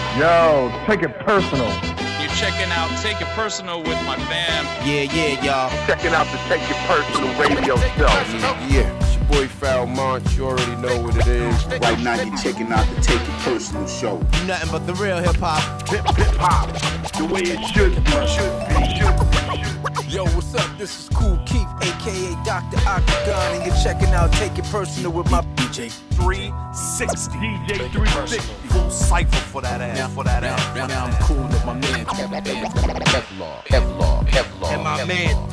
Yo, take it personal. You're checking out Take It Personal with my fam. Yeah, y'all. Checking out the Take It Personal radio show. Yeah. It's your boy Falmont. You already know what it is. Right now, you're checking out the Take It Personal show. Nothing but the real hip-hop. Hip-hop, the way it should be. Yo, what's up? This is Cool Keith, a.k.a. Dr. Octagon, and you're checking out Take It Personal with my DJ 360. DJ 360. Full cypher for that ass. Now I'm cool with my man, Kevlar. And my man.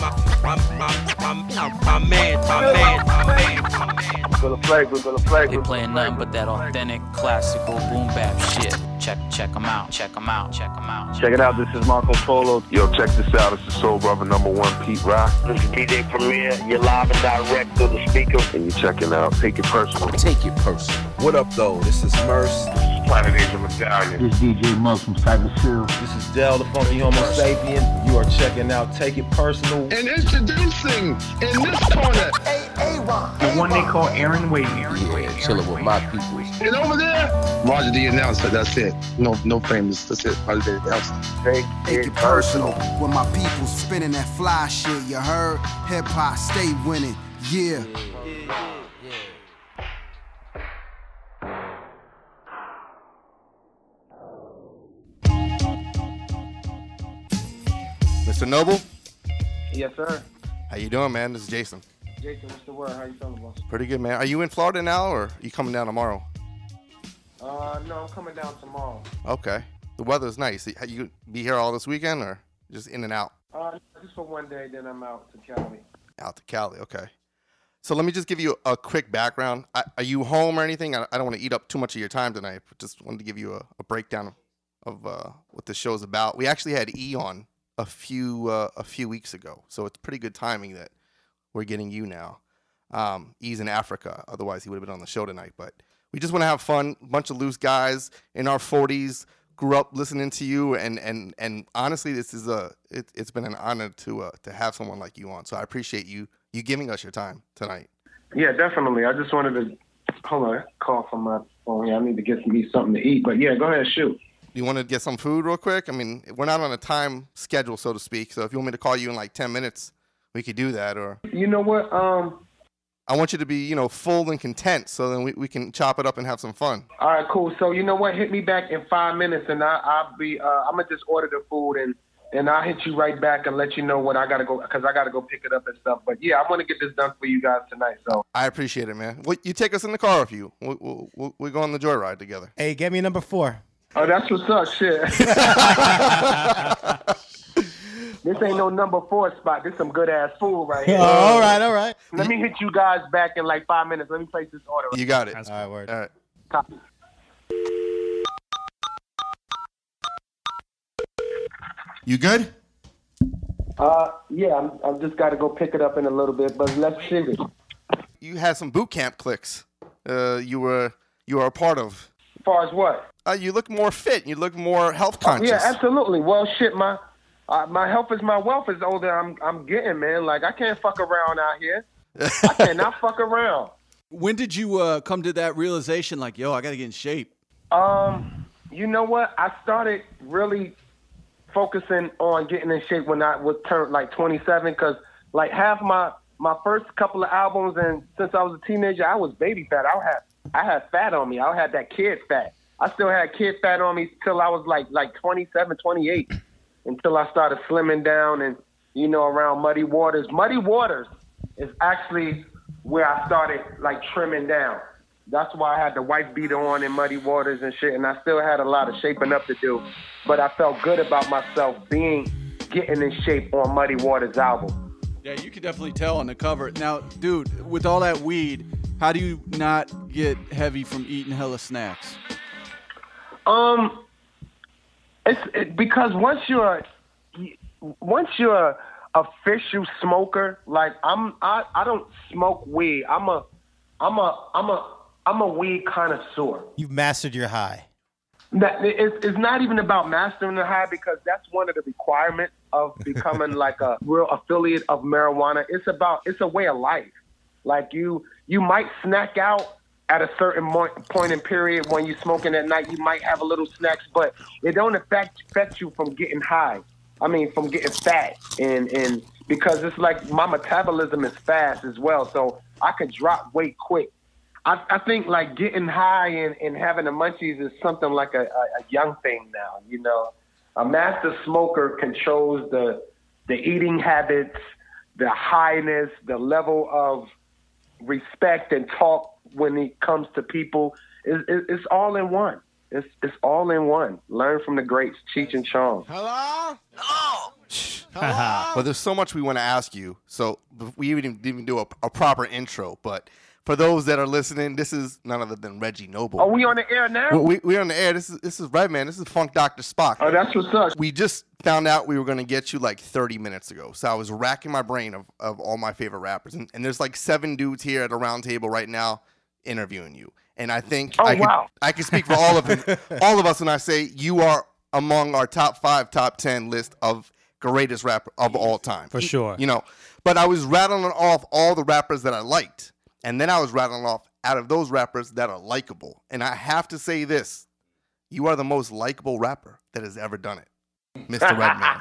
Gonna flag. They playing nothing but that authentic, classical boom bap shit. Check them out. Check it out, this is Marco Polo. Yo, check this out. It's the Soul Brother #1 Pete Rock. This is DJ Premier. You're live and direct through the speaker. And you're checking out Take It Personal. Take It Personal. What up, though? This is Merce. Planet Asia Medallion. This is DJ Muggs from Cypress Hill. This is Del, the Funky Homo Sapien. You are checking out Take It Personal. And introducing in this corner, The one they call Aaron Wavy. Yeah, chilling with my people. and over there, Roger the announcer. That's it. No famous. That's it. Roger the announcer. Take It Personal. With my people spinning that fly shit, you heard? Hip hop, stay winning. Yeah. Mr. Noble, Yes, sir. how you doing, man? This is Jason. Jason, what's the word? How you feeling, boss? Pretty good, man. Are you in Florida now, or are you coming down tomorrow? No, I'm coming down tomorrow. Okay. The weather's nice. You be here all this weekend, or just in and out? Just for one day, then I'm out to Cali. Out to Cali, okay. So let me just give you a quick background. Are you home or anything? I don't want to eat up too much of your time tonight, but just wanted to give you a breakdown of what the show's about. We actually had E on a few weeks ago, so it's pretty good timing that we're getting you now. E's in Africa, otherwise he would have been on the show tonight. But we just want to have fun. A bunch of loose guys in our 40s grew up listening to you, and honestly, this is it's been an honor to have someone like you on. So I appreciate you giving us your time tonight. Yeah, definitely. I just wanted to call from my phone. Yeah, I need to get me something to eat. But yeah, go ahead, shoot. You want to get some food real quick? I mean, we're not on a time schedule, so to speak. So if you want me to call you in like 10 minutes, we could do that. Or You know what? I want you to be, full and content, so then we can chop it up and have some fun. All right, cool. So you know what? Hit me back in 5 minutes, and I'll be. I'm gonna just order the food, and I'll hit you right back and let you know when I gotta go, because I gotta go pick it up and stuff. But yeah, I want to get this done for you guys tonight. So I appreciate it, man. Well, you take us in the car with you. We'll go on the joyride together. Hey, get me number 4. Oh, that's what's up, shit. This ain't no number 4 spot. This some good ass food right here. All right. Let me hit you guys back in like 5 minutes. Let me place this order. You got it. All right, word. All right. Copy. You good? Yeah, I've just got to go pick it up in a little bit, but let's see it. You had some boot camp clicks. You were a part of. As far as what? You look more fit. You look more health conscious. Yeah, absolutely. Well, shit, my health is my wealth is older. I'm getting, man. Like I can't fuck around out here. I cannot fuck around. When did you come to that realization? Like, yo, I gotta get in shape. You know what? I started really focusing on getting in shape when I was turned like 27, because like half my first couple of albums, and since I was a teenager, I was baby fat. I had fat on me. I had that kid fat. I still had kid fat on me till I was like 27, 28, until I started slimming down and, around Muddy Waters. Muddy Waters is actually where I started like trimming down. That's why I had the white beater on in Muddy Waters and shit, and I still had a lot of shaping up to do. But I felt good about myself getting in shape on Muddy Waters' album. Yeah, you can definitely tell on the cover. Now, dude, with all that weed, how do you not get heavy from eating hella snacks? Because once you're a official smoker, like I don't smoke weed. I'm a weed connoisseur. You've mastered your high. It's not even about mastering the high, because that's one of the requirements of becoming like a real affiliate of marijuana. It's a way of life. Like you might snack out at a certain point in period when you're smoking at night, you might have a little snacks, but it don't affect you from getting high. I mean, from getting fat, and because it's like my metabolism is fast as well, so I could drop weight quick. I think like getting high and having the munchies is something like a young thing now. You know, a master smoker controls the eating habits, the highness, the level of respect and talk when it comes to people. It's all in one. It's all in one. Learn from the greats, Cheech and Chong. Hello? Well, there's so much we want to ask you. So we didn't even do a proper intro. But for those that are listening, this is none other than Reggie Noble. Are we on the air now? We're on the air. This is Redman. This is Funk Dr. Spock. Oh, that's what's up. We just found out we were going to get you like 30 minutes ago. So I was racking my brain of all my favorite rappers. And there's like 7 dudes here at a round table right now interviewing you. And I think I can speak for all of them, all of us when I say you are among our top 5, top 10 list of greatest rapper of all time. For sure. You know, but I was rattling off all the rappers that I liked. And then I was rattling off out of those rappers that are likable. And I have to say this. You are the most likable rapper that has ever done it, Mr. Redman.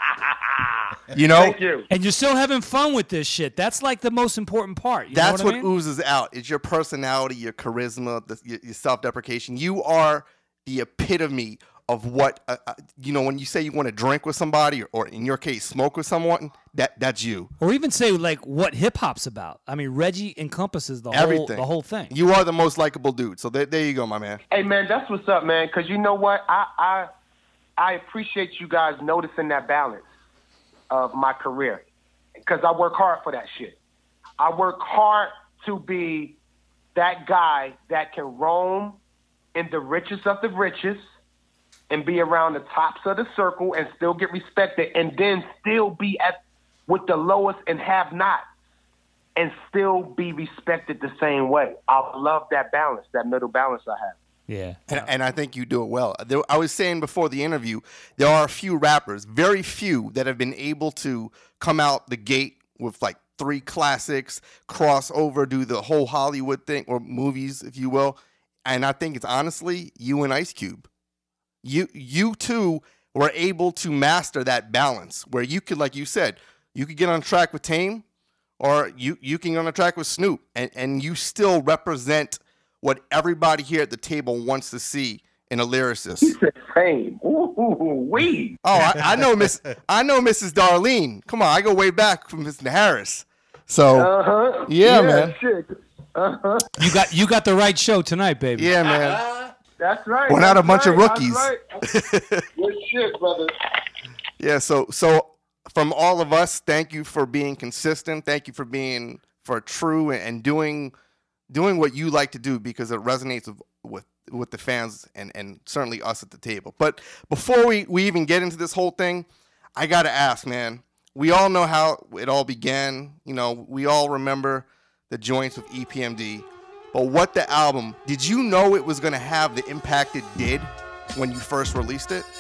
You know? Thank you. And you're still having fun with this shit. That's like the most important part. You That's know what what I mean? oozes out. It's your personality, your charisma, your self-deprecation. You are the epitome of what, you know, when you say you want to drink with somebody or in your case, smoke with someone, that's you. Or even say like what hip-hop's about. I mean, Reggie encompasses the whole thing. You are the most likable dude. So there you go, my man. Hey, man, that's what's up, man. Because you know what? I appreciate you guys noticing that balance of my career, because I work hard for that shit. I work hard to be that guy that can roam in the richest of the richest and be around the tops of the circle and still get respected, and then still be with the lowest and have not and still be respected the same way. I love that balance, that middle balance I have. Yeah. And I think you do it well. I was saying before the interview, there are a few rappers, very few, that have been able to come out the gate with like 3 classics, cross over, do the whole Hollywood thing, or movies, if you will. And I think it's honestly you and Ice Cube. You two were able to master that balance where you could, like you said, you could get on track with Tame, or you can get on a track with Snoop, and you still represent what everybody here at the table wants to see in a lyricist. He said Tame. Ooh-wee. Oh, I know Mrs. Darlene. Come on, I go way back from Mr. Harris. So, yeah, man. Shit. You got the right show tonight, baby. Yeah, man. That's right. We're not a bunch of rookies. That's right. Good shit, brother. Yeah, so from all of us, thank you for being consistent. Thank you for being true and doing what you like to do, because it resonates with the fans and certainly us at the table. But before we even get into this whole thing, I got to ask, man, we all know how it all began. You know, we all remember the joints with EPMD. But what the album, did you know it was going to have the impact it did when you first released it?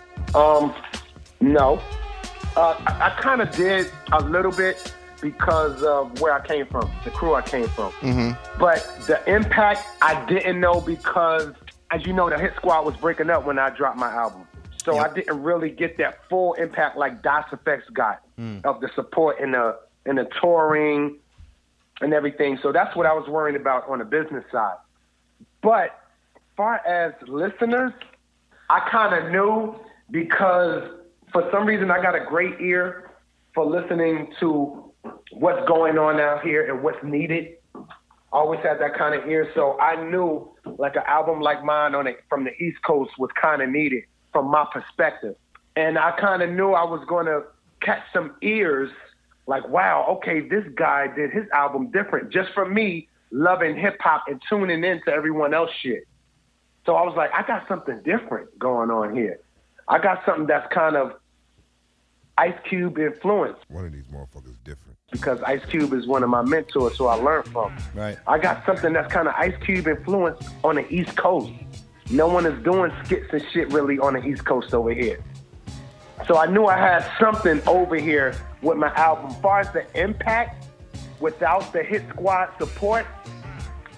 No. I kind of did a little bit because of where I came from, the crew I came from. Mm-hmm. But the impact, I didn't know because, as you know, the Hit Squad was breaking up when I dropped my album. So I didn't really get that full impact like Das Effects got of the support in the touring and everything. So that's what I was worried about on the business side. But as far as listeners, I kind of knew, because for some reason I got a great ear for listening to what's going on out here and what's needed. I always had that kind of ear. So I knew like an album like mine from the East Coast was kind of needed from my perspective. And I kind of knew I was going to catch some ears like, wow, okay, this guy did his album different just for me loving hip-hop and tuning into everyone else shit. So I was like, I got something different going on here. I got something that's kind of Ice Cube influenced. One of these motherfuckers different. Because Ice Cube is one of my mentors who I learned from. Right. I got something that's kind of Ice Cube influenced on the East Coast. No one is doing skits and shit really on the East Coast over here. So I knew I had something over here with my album. As far as the impact, without the Hit Squad support,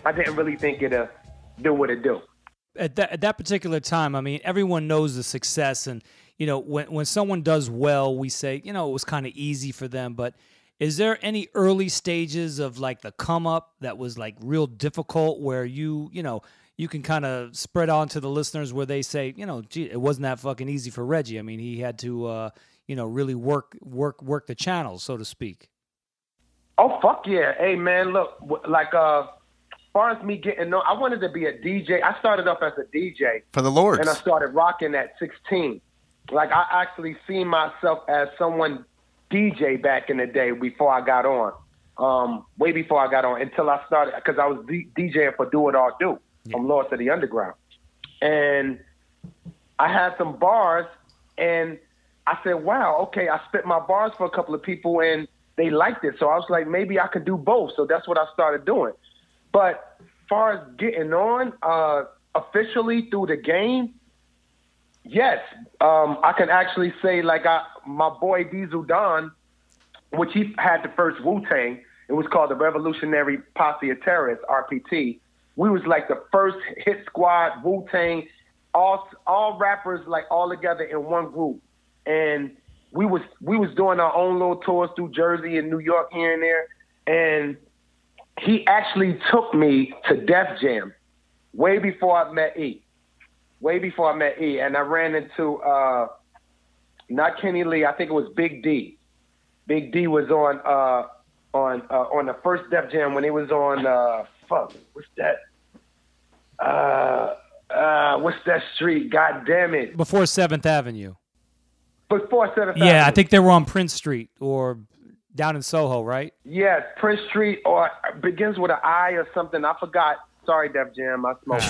I didn't really think it'd do what it do. At that particular time, I mean, everyone knows the success, and you know, when someone does well, we say, you know, it was kind of easy for them. But is there any early stages of like the come up that was like real difficult, where you can kind of spread on to the listeners where they say, you know, gee, it wasn't that fucking easy for Reggie. I mean, he had to, really work the channels, so to speak. Oh, fuck yeah. Hey, man, look, like, as far as me getting known, I wanted to be a DJ. I started off as a DJ. For the Lords. And I started rocking at 16. Like, I actually seen myself as someone DJ back in the day before I got on. Way before I got on, until I started, because I was DJing for Do It All Do from Lords of the Underground. And I had some bars, and I said, wow, okay, I spit my bars for a couple of people, and they liked it. So I was like, maybe I could do both. So that's what I started doing. But as far as getting on officially through the game, yes, I can actually say, like, my boy Diesel Don, which he had the first Wu-Tang, it was called the Revolutionary Posse of Terrorists, RPT. We was like the first hit squad, Wu-Tang, all rappers like all together in one group. And we was doing our own little tours through Jersey and New York here and there. And he actually took me to Def Jam way before I met E. And I ran into, not Kenny Lee, I think it was Big D. Big D was on the first Def Jam when it was on, what's that? What's that street? God damn it. Before 7th Avenue. Before 7th Avenue. Yeah, I think they were on Prince Street or down in Soho, right? Yes, Prince Street, or begins with an I or something. I forgot. Sorry, Def Jam, I smoked.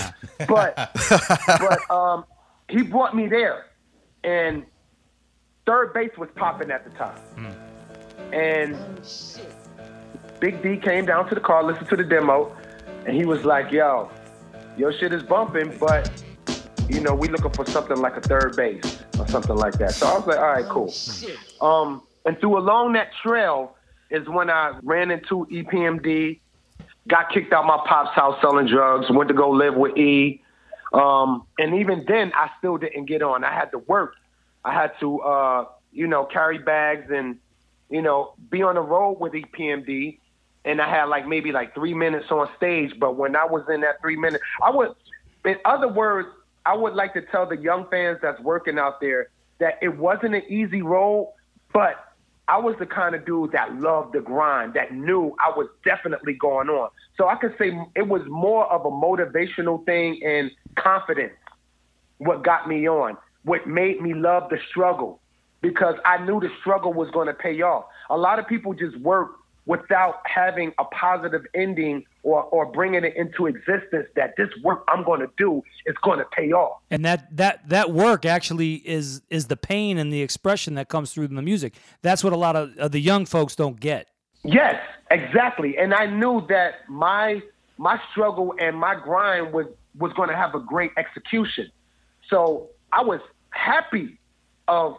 but he brought me there, and Third Base was popping at the time. And Big D came down to the car, listened to the demo, and he was like, yo, your shit is bumping, but, you know, we looking for something like a Third Base or something like that. So I was like, all right, cool. And through along that trail is when I ran into EPMD, got kicked out my pop's house selling drugs, went to go live with E. And even then, I still didn't get on. I had to work. I had to, carry bags and, be on the road with EPMD. And I had maybe 3 minutes on stage. But when I was in that 3 minutes, in other words, I would like to tell the young fans that's working out there that it wasn't an easy road, but I was the kind of dude that loved the grind, that knew I was definitely going on. So I could say it was more of a motivational thing and confidence, what got me on, what made me love the struggle, because I knew the struggle was going to pay off. A lot of people just work without having a positive ending or bringing it into existence that this work I'm going to do is going to pay off. And that work actually is the pain and the expression that comes through in the music. That's what a lot of the young folks don't get. Yes, exactly. And I knew that my struggle and my grind was going to have a great execution. So I was happy of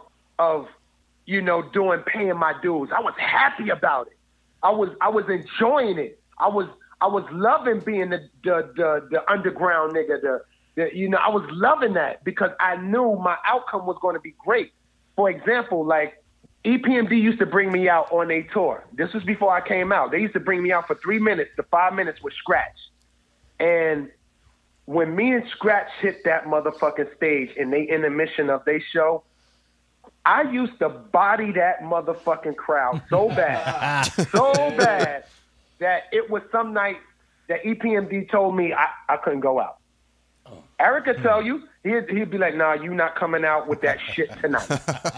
paying my dues. I was happy about it. I was enjoying it. I was loving being the underground nigga. I was loving that because I knew my outcome was going to be great. For example, EPMD used to bring me out on a tour. This was before I came out. They used to bring me out for 3 minutes to 5 minutes with Scratch. And when me and Scratch hit that motherfucking stage in the intermission of their show, I used to body that motherfucking crowd so bad, that it was some night that EPMD told me I couldn't go out. Eric could tell you, he'd be like, nah, you not coming out with that shit tonight.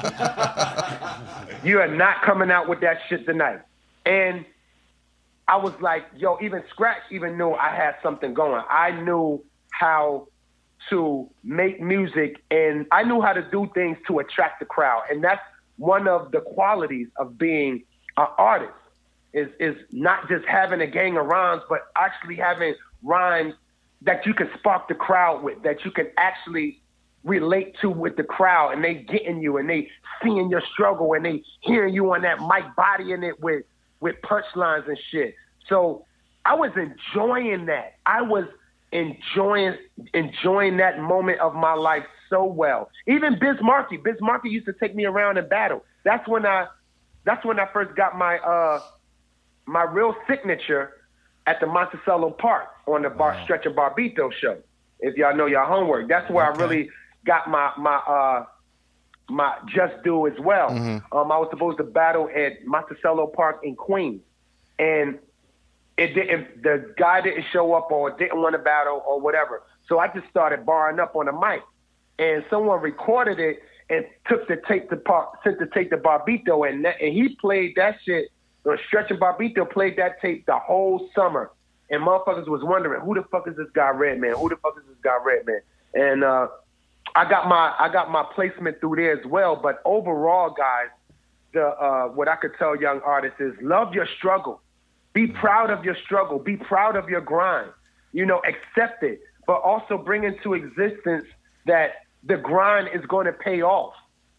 You are not coming out with that shit tonight. And I was like, yo, even Scratch even knew I had something going. I knew how to make music, and I knew how to do things to attract the crowd. And that's one of the qualities of being an artist, is not just having a gang of rhymes, but actually having rhymes that you can spark the crowd with, that you can actually relate to with the crowd, and they getting you, and they seeing your struggle, and they hearing you on that mic bodying it with punchlines and shit. So I was enjoying that. I was enjoying that moment of my life so well. Even Biz Markie used to take me around and battle. That's when I first got my my real signature at the Monticello Park on the Stretch and Barbito show. If y'all know your homework, that's where I really got my just due as well. I was supposed to battle at Monticello Park in Queens, and it didn't. The guy didn't show up or didn't want to battle or whatever. So I just started barring up on the mic, and someone recorded it and took the tape sent the tape to Barbito, and he played that shit. Stretch and Barbito played that tape the whole summer, and motherfuckers was wondering, who the fuck is this guy Redman? Who the fuck is this guy Redman? And I got my placement through there as well. But overall, guys, what I could tell young artists is love your struggle. Be proud of your struggle. Be proud of your grind. You know, accept it, but also bring into existence that the grind is going to pay off.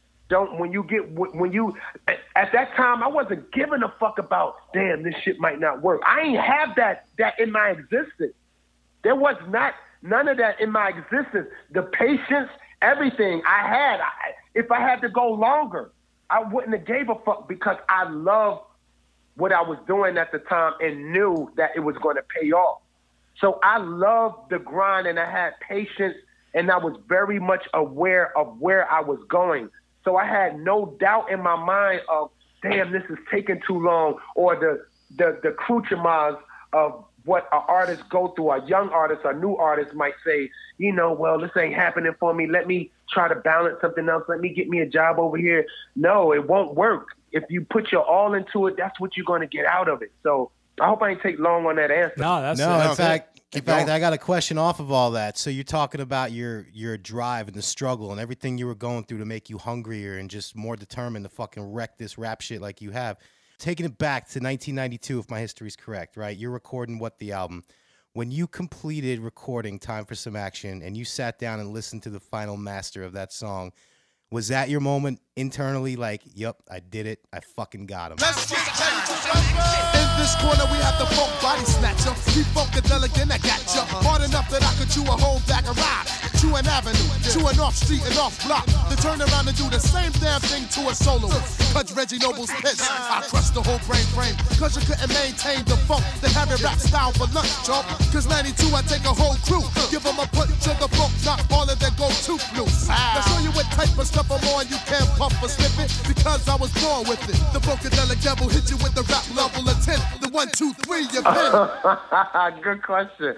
At that time, I wasn't giving a fuck about, damn, this shit might not work. I ain't have that in my existence. There was none of that in my existence. The patience, everything I had. If I had to go longer, I wouldn't have gave a fuck because I loved what I was doing at the time and knew that it was going to pay off. So I loved the grind and I had patience and I was very much aware of where I was going. So I had no doubt in my mind of, damn, this is taking too long, or the accoutrements of what an artist go through, a young artist, a new artist might say, you know, well, this ain't happening for me. Let me try to balance something else. Let me get me a job over here. No, it won't work. If you put your all into it, that's what you're going to get out of it. So I hope I ain't take long on that answer. In fact, I got a question off of all that. So you're talking about your drive and the struggle and everything you were going through to make you hungrier and just more determined to fucking wreck this rap shit like you have. Taking it back to 1992, if my history's correct, right? You're recording the album. When you completed recording Time for Some Action and you sat down and listened to the final master of that song, was that your moment internally like, yep, I did it, I fucking got him? Let's get in this corner, we have the funk body snatcher. Keep funkadelic and I got ya. Hard enough that I could chew a whole bag of rocks. Chew an avenue, chew an off street and off block. To turn around and do the same damn thing to a soloist. Cut Reggie Noble's pitch. I crushed the whole brain frame. Cause you couldn't maintain the funk. Then have it rap style for lunch, chump. Cause 92, I take a whole crew. Give them a punch to the book, knock all of their go-to loose. Now show you what type of stuff I'm on. You can't pump or slip it because I was born with it. The funkadelic devil hit you with the rap level of 10. The 1, 2, 3, you been. Good question.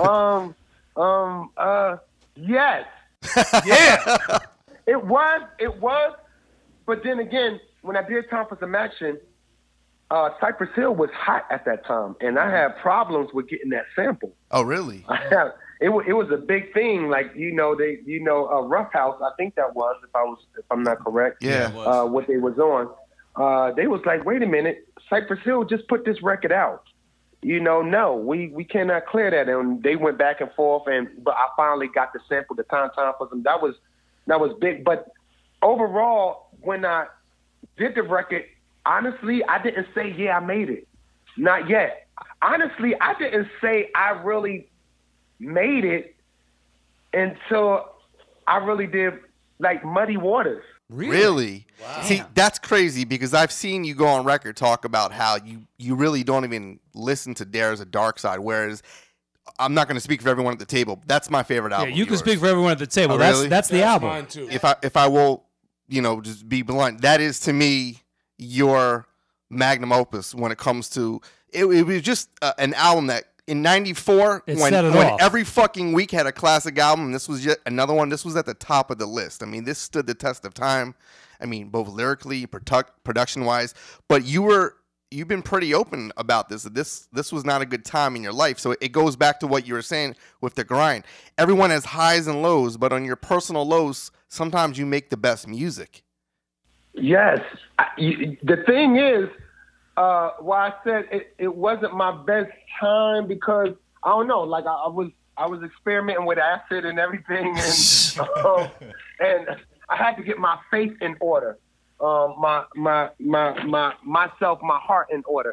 Yes. Yeah. It was. But then again, when I did Time for Some Action, Cypress Hill was hot at that time, and I had problems with getting that sample. Oh, really? It was a big thing. Like, Rough House, I think that was, if I'm not correct. Yeah. What they was on. They was like, wait a minute, Cypress Hill just put this record out. No, we cannot clear that. And they went back and forth, but I finally got the sample, the time for some. That was big. But overall, when I did the record, honestly, I didn't say, yeah, I made it. Not yet. Honestly, I didn't say I really made it until I really did like Muddy Waters. Really? Wow. See, that's crazy because I've seen you go on record talk about how you really don't even listen to Dare's a Dark Side, whereas I'm not going to speak for everyone at the table. That's my favorite album. Yeah, you can speak for everyone at the table. Oh, really? That's the album. Mine too. If I will, just be blunt, that is to me your magnum opus when it comes to it was just an album that in '94 when every fucking week had a classic album, and this was yet another one. This was at the top of the list. I mean, this stood the test of time. I mean, both lyrically, production wise, but you've been pretty open about this. This was not a good time in your life. So it goes back to what you were saying with the grind. Everyone has highs and lows, but on your personal lows, sometimes you make the best music. Yes. The thing is, why I said it wasn't my best time because I don't know, like I was experimenting with acid and everything, and I had to get my faith in order, my heart in order,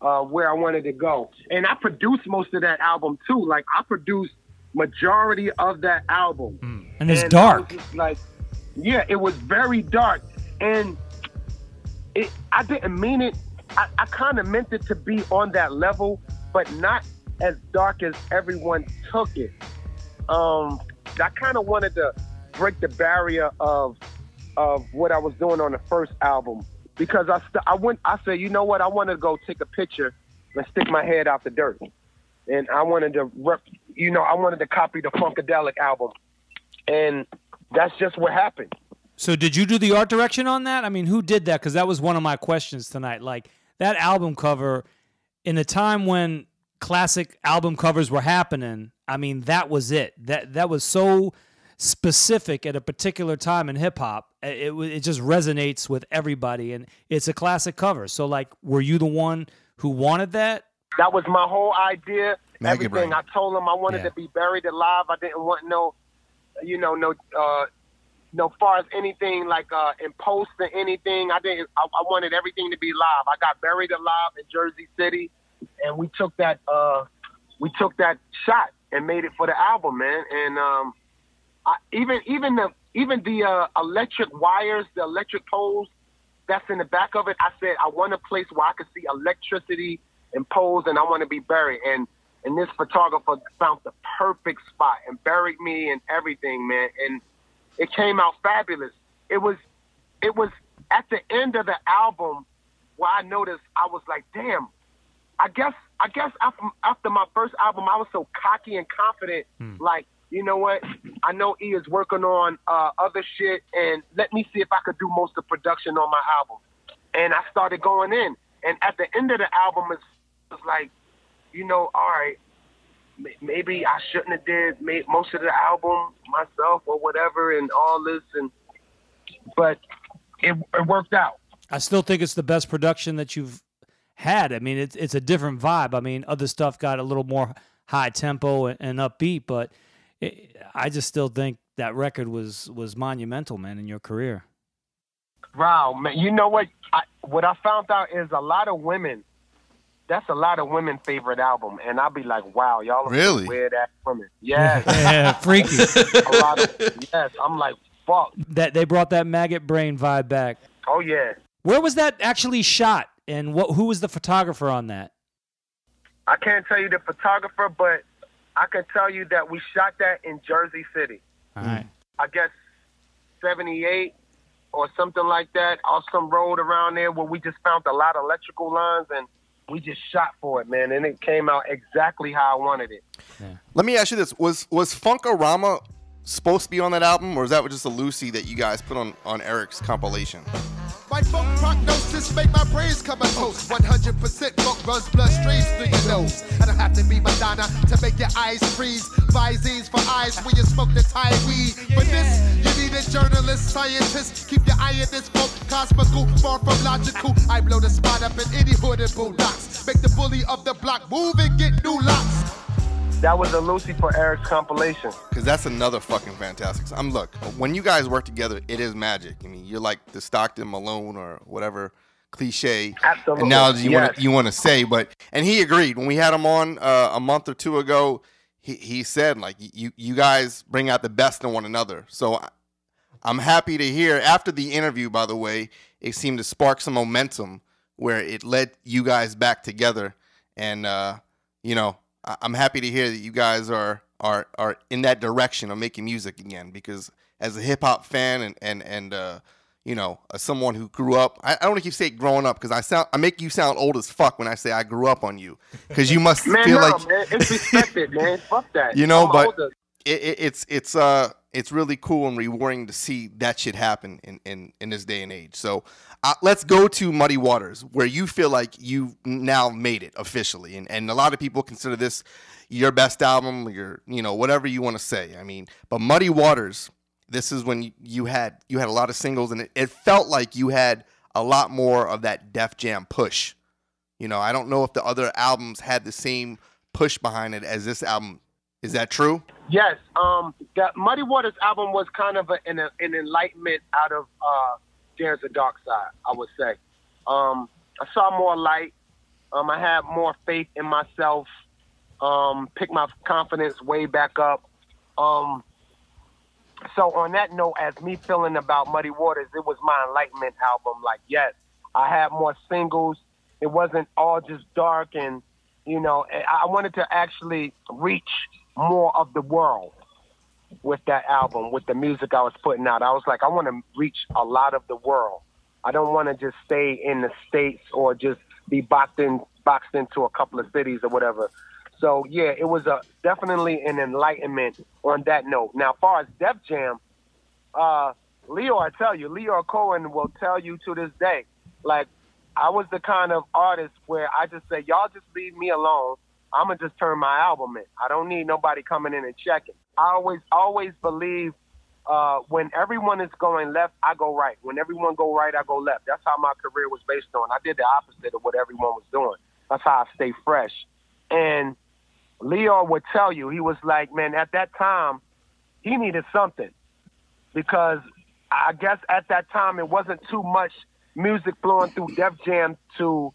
where I wanted to go. And I produced most of that album too. Like I produced majority of that album. And it's dark. I was just like, yeah, it was very dark. And I didn't mean it. I kind of meant it to be on that level, but not as dark as everyone took it. I kind of wanted to break the barrier of what I was doing on the first album, because I said, you know what, I want to go take a picture and stick my head out the dirt, and I wanted to I wanted to copy the Funkadelic album, and that's just what happened. So did you do the art direction on that? I mean, who did that? Because that was one of my questions tonight. Like that album cover, in a time when classic album covers were happening, I mean, that was it. That was so specific at a particular time in hip hop. It just resonates with everybody, and it's a classic cover. So, like, were you the one who wanted that? That was my whole idea. Maggot Everything. Brain. I told him I wanted to be buried alive. I didn't want no far as anything like in post or anything. I wanted everything to be live. I got buried alive in Jersey City, and we took that shot and made it for the album, man. And even the electric wires, the electric poles that's in the back of it, I said I want a place where I could see electricity and poles, and I want to be buried. And this photographer found the perfect spot and buried me and everything, man. And it came out fabulous. It was at the end of the album where I noticed, I was like, damn, I guess after my first album, I was so cocky and confident, like, you know what? I know E is working on other shit, and let me see if I could do most of the production on my album. And I started going in. And at the end of the album, it was like, all right, maybe I shouldn't have did most of the album myself or whatever and all this, but it worked out. I still think it's the best production that you've had. I mean, it's a different vibe. I mean, other stuff got a little more high tempo and upbeat, but I just still think that record was monumental, man, in your career. Wow, man. You know what? What I found out is that's a lot of women' favorite album, and I'll be like, wow, y'all are really weird ass women. Yes. Yeah, freaky. Yes, I'm like, fuck. That they brought that Maggot Brain vibe back. Oh yeah. Where was that actually shot, and who was the photographer on that? I can't tell you the photographer, but I can tell you that we shot that in Jersey City. All right. I guess 78 or something like that, off some road around there where we just found a lot of electrical lines, and we just shot for it, man, and it came out exactly how I wanted it. Yeah. Let me ask you this: Was Funkarama supposed to be on that album, or is that just a Lucy that you guys put on Eric's compilation? My funk prognosis make my brains come and host. 100% funk runs bloodstreams through your nose. I don't have to be Madonna to make your eyes freeze. Visines for eyes when you smoke the Thai weed. For this, you need a journalist, scientist. Keep your eye in this funk, cosmical, far from logical. I blow the spot up in any hood and bulldogs. Make the bully of the block move and get new locks. That was a Lucy for Eric's compilation. Because that's another fucking fantastic song. Look, when you guys work together, it is magic. I mean, you're like the Stockton Malone or whatever cliche analogy you want to say. And he agreed. When we had him on a month or two ago, he said, like, you guys bring out the best in one another. So I'm happy to hear. After the interview, by the way, it seemed to spark some momentum where it led you guys back together. And, I'm happy to hear that you guys are in that direction of making music again, because as a hip hop fan and as someone who grew up, I don't want to keep saying growing up, because I make you sound old as fuck when I say I grew up on you, because you must feel like man, it's respected, man. Fuck that. But it's really cool and rewarding to see that shit happen in this day and age. So let's go to Muddy Waters, where you feel like you've now made it officially. And a lot of people consider this your best album, whatever you want to say. I mean, but Muddy Waters, this is when you had a lot of singles, and it felt like you had a lot more of that Def Jam push. I don't know if the other albums had the same push behind it as this album. Is that true? Yes. That Muddy Waters album was kind of an enlightenment out of There's a Dark Side, I would say. I saw more light. I had more faith in myself. Picked my confidence way back up. So on that note, as me feeling about Muddy Waters, it was my enlightenment album. Like, yes, I had more singles. It wasn't all just dark, and I wanted to actually reach more of the world with that album, with the music I was putting out. I was like, I want to reach a lot of the world. I don't want to just stay in the States or just be boxed into a couple of cities or whatever. So yeah, it was definitely an enlightenment on that note. Now, as far as Def Jam, Leo Cohen will tell you to this day, like, I was the kind of artist where I just say, y'all just leave me alone. I'm going to just turn my album in. I don't need nobody coming in and checking. I always believe when everyone is going left, I go right. When everyone go right, I go left. That's how my career was based on. I did the opposite of what everyone was doing. That's how I stay fresh. And Leo would tell you, he was like, man, at that time, he needed something. Because I guess at that time, it wasn't too much music flowing through Def Jam to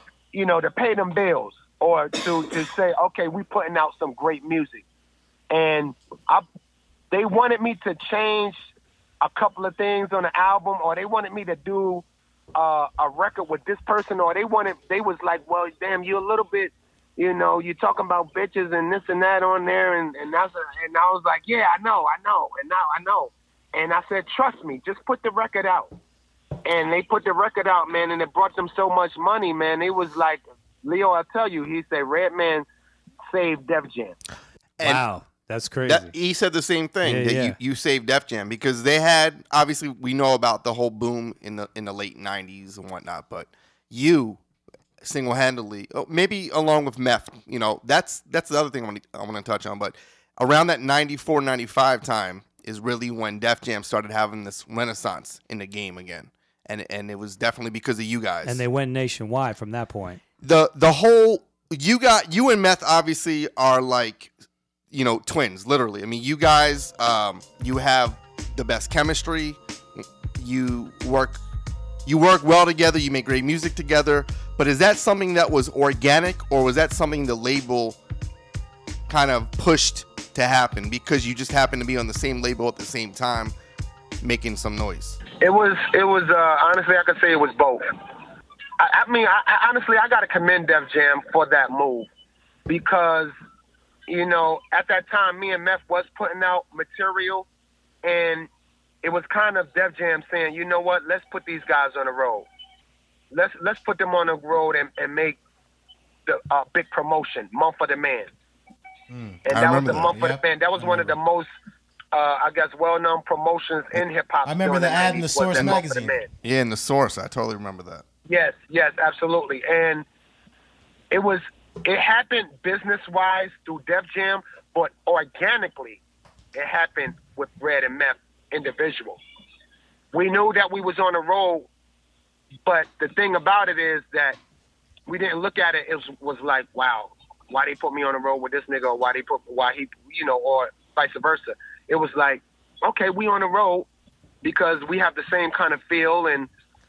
pay them bills or to say, okay, we putting out some great music. And they wanted me to change a couple of things on the album, or they wanted me to do a record with this person, or they was like, well, damn, you a little bit, you're talking about bitches and this and that on there, and I was like, yeah, I know, and now I know. And I said, trust me, just put the record out. And they put the record out, man, and it brought them so much money, man. It was like, Leo, I'll tell you, he said, Redman saved Def Jam. Wow, that's crazy. He said the same thing, you saved Def Jam, because they had, obviously, we know about the whole boom in the late 90s and whatnot, but you single-handedly, maybe along with Meth, that's the other thing I want to touch on, but around that 94, 95 time is really when Def Jam started having this renaissance in the game again. And it was definitely because of you guys. And they went nationwide from that point. The whole you and Meth obviously are like, twins, literally. I mean, you guys, you have the best chemistry. You work well together. You make great music together. But is that something that was organic, or was that something the label kind of pushed to happen because you just happened to be on the same label at the same time, making some noise? It was honestly, I could say it was both. I mean, honestly, I got to commend Def Jam for that move because, at that time, me and Meth was putting out material, and it was kind of Def Jam saying, you know what, let's put these guys on the road. Let's put them on the road and make the big promotion, Month of the Man. And that was the Month of the Man. That was one of the most I guess, well-known promotions in hip-hop. I remember the ad in the Source magazine. Yeah, in the Source. I totally remember that. Yes, absolutely. And it happened business-wise through Def Jam, but organically, it happened with Red and Meth individual. We knew that we was on the road, but the thing about it is that we didn't look at it. It was like, wow, why they put me on the road with this nigga, or or vice versa. It was like, okay, we on the road because we have the same kind of feel, and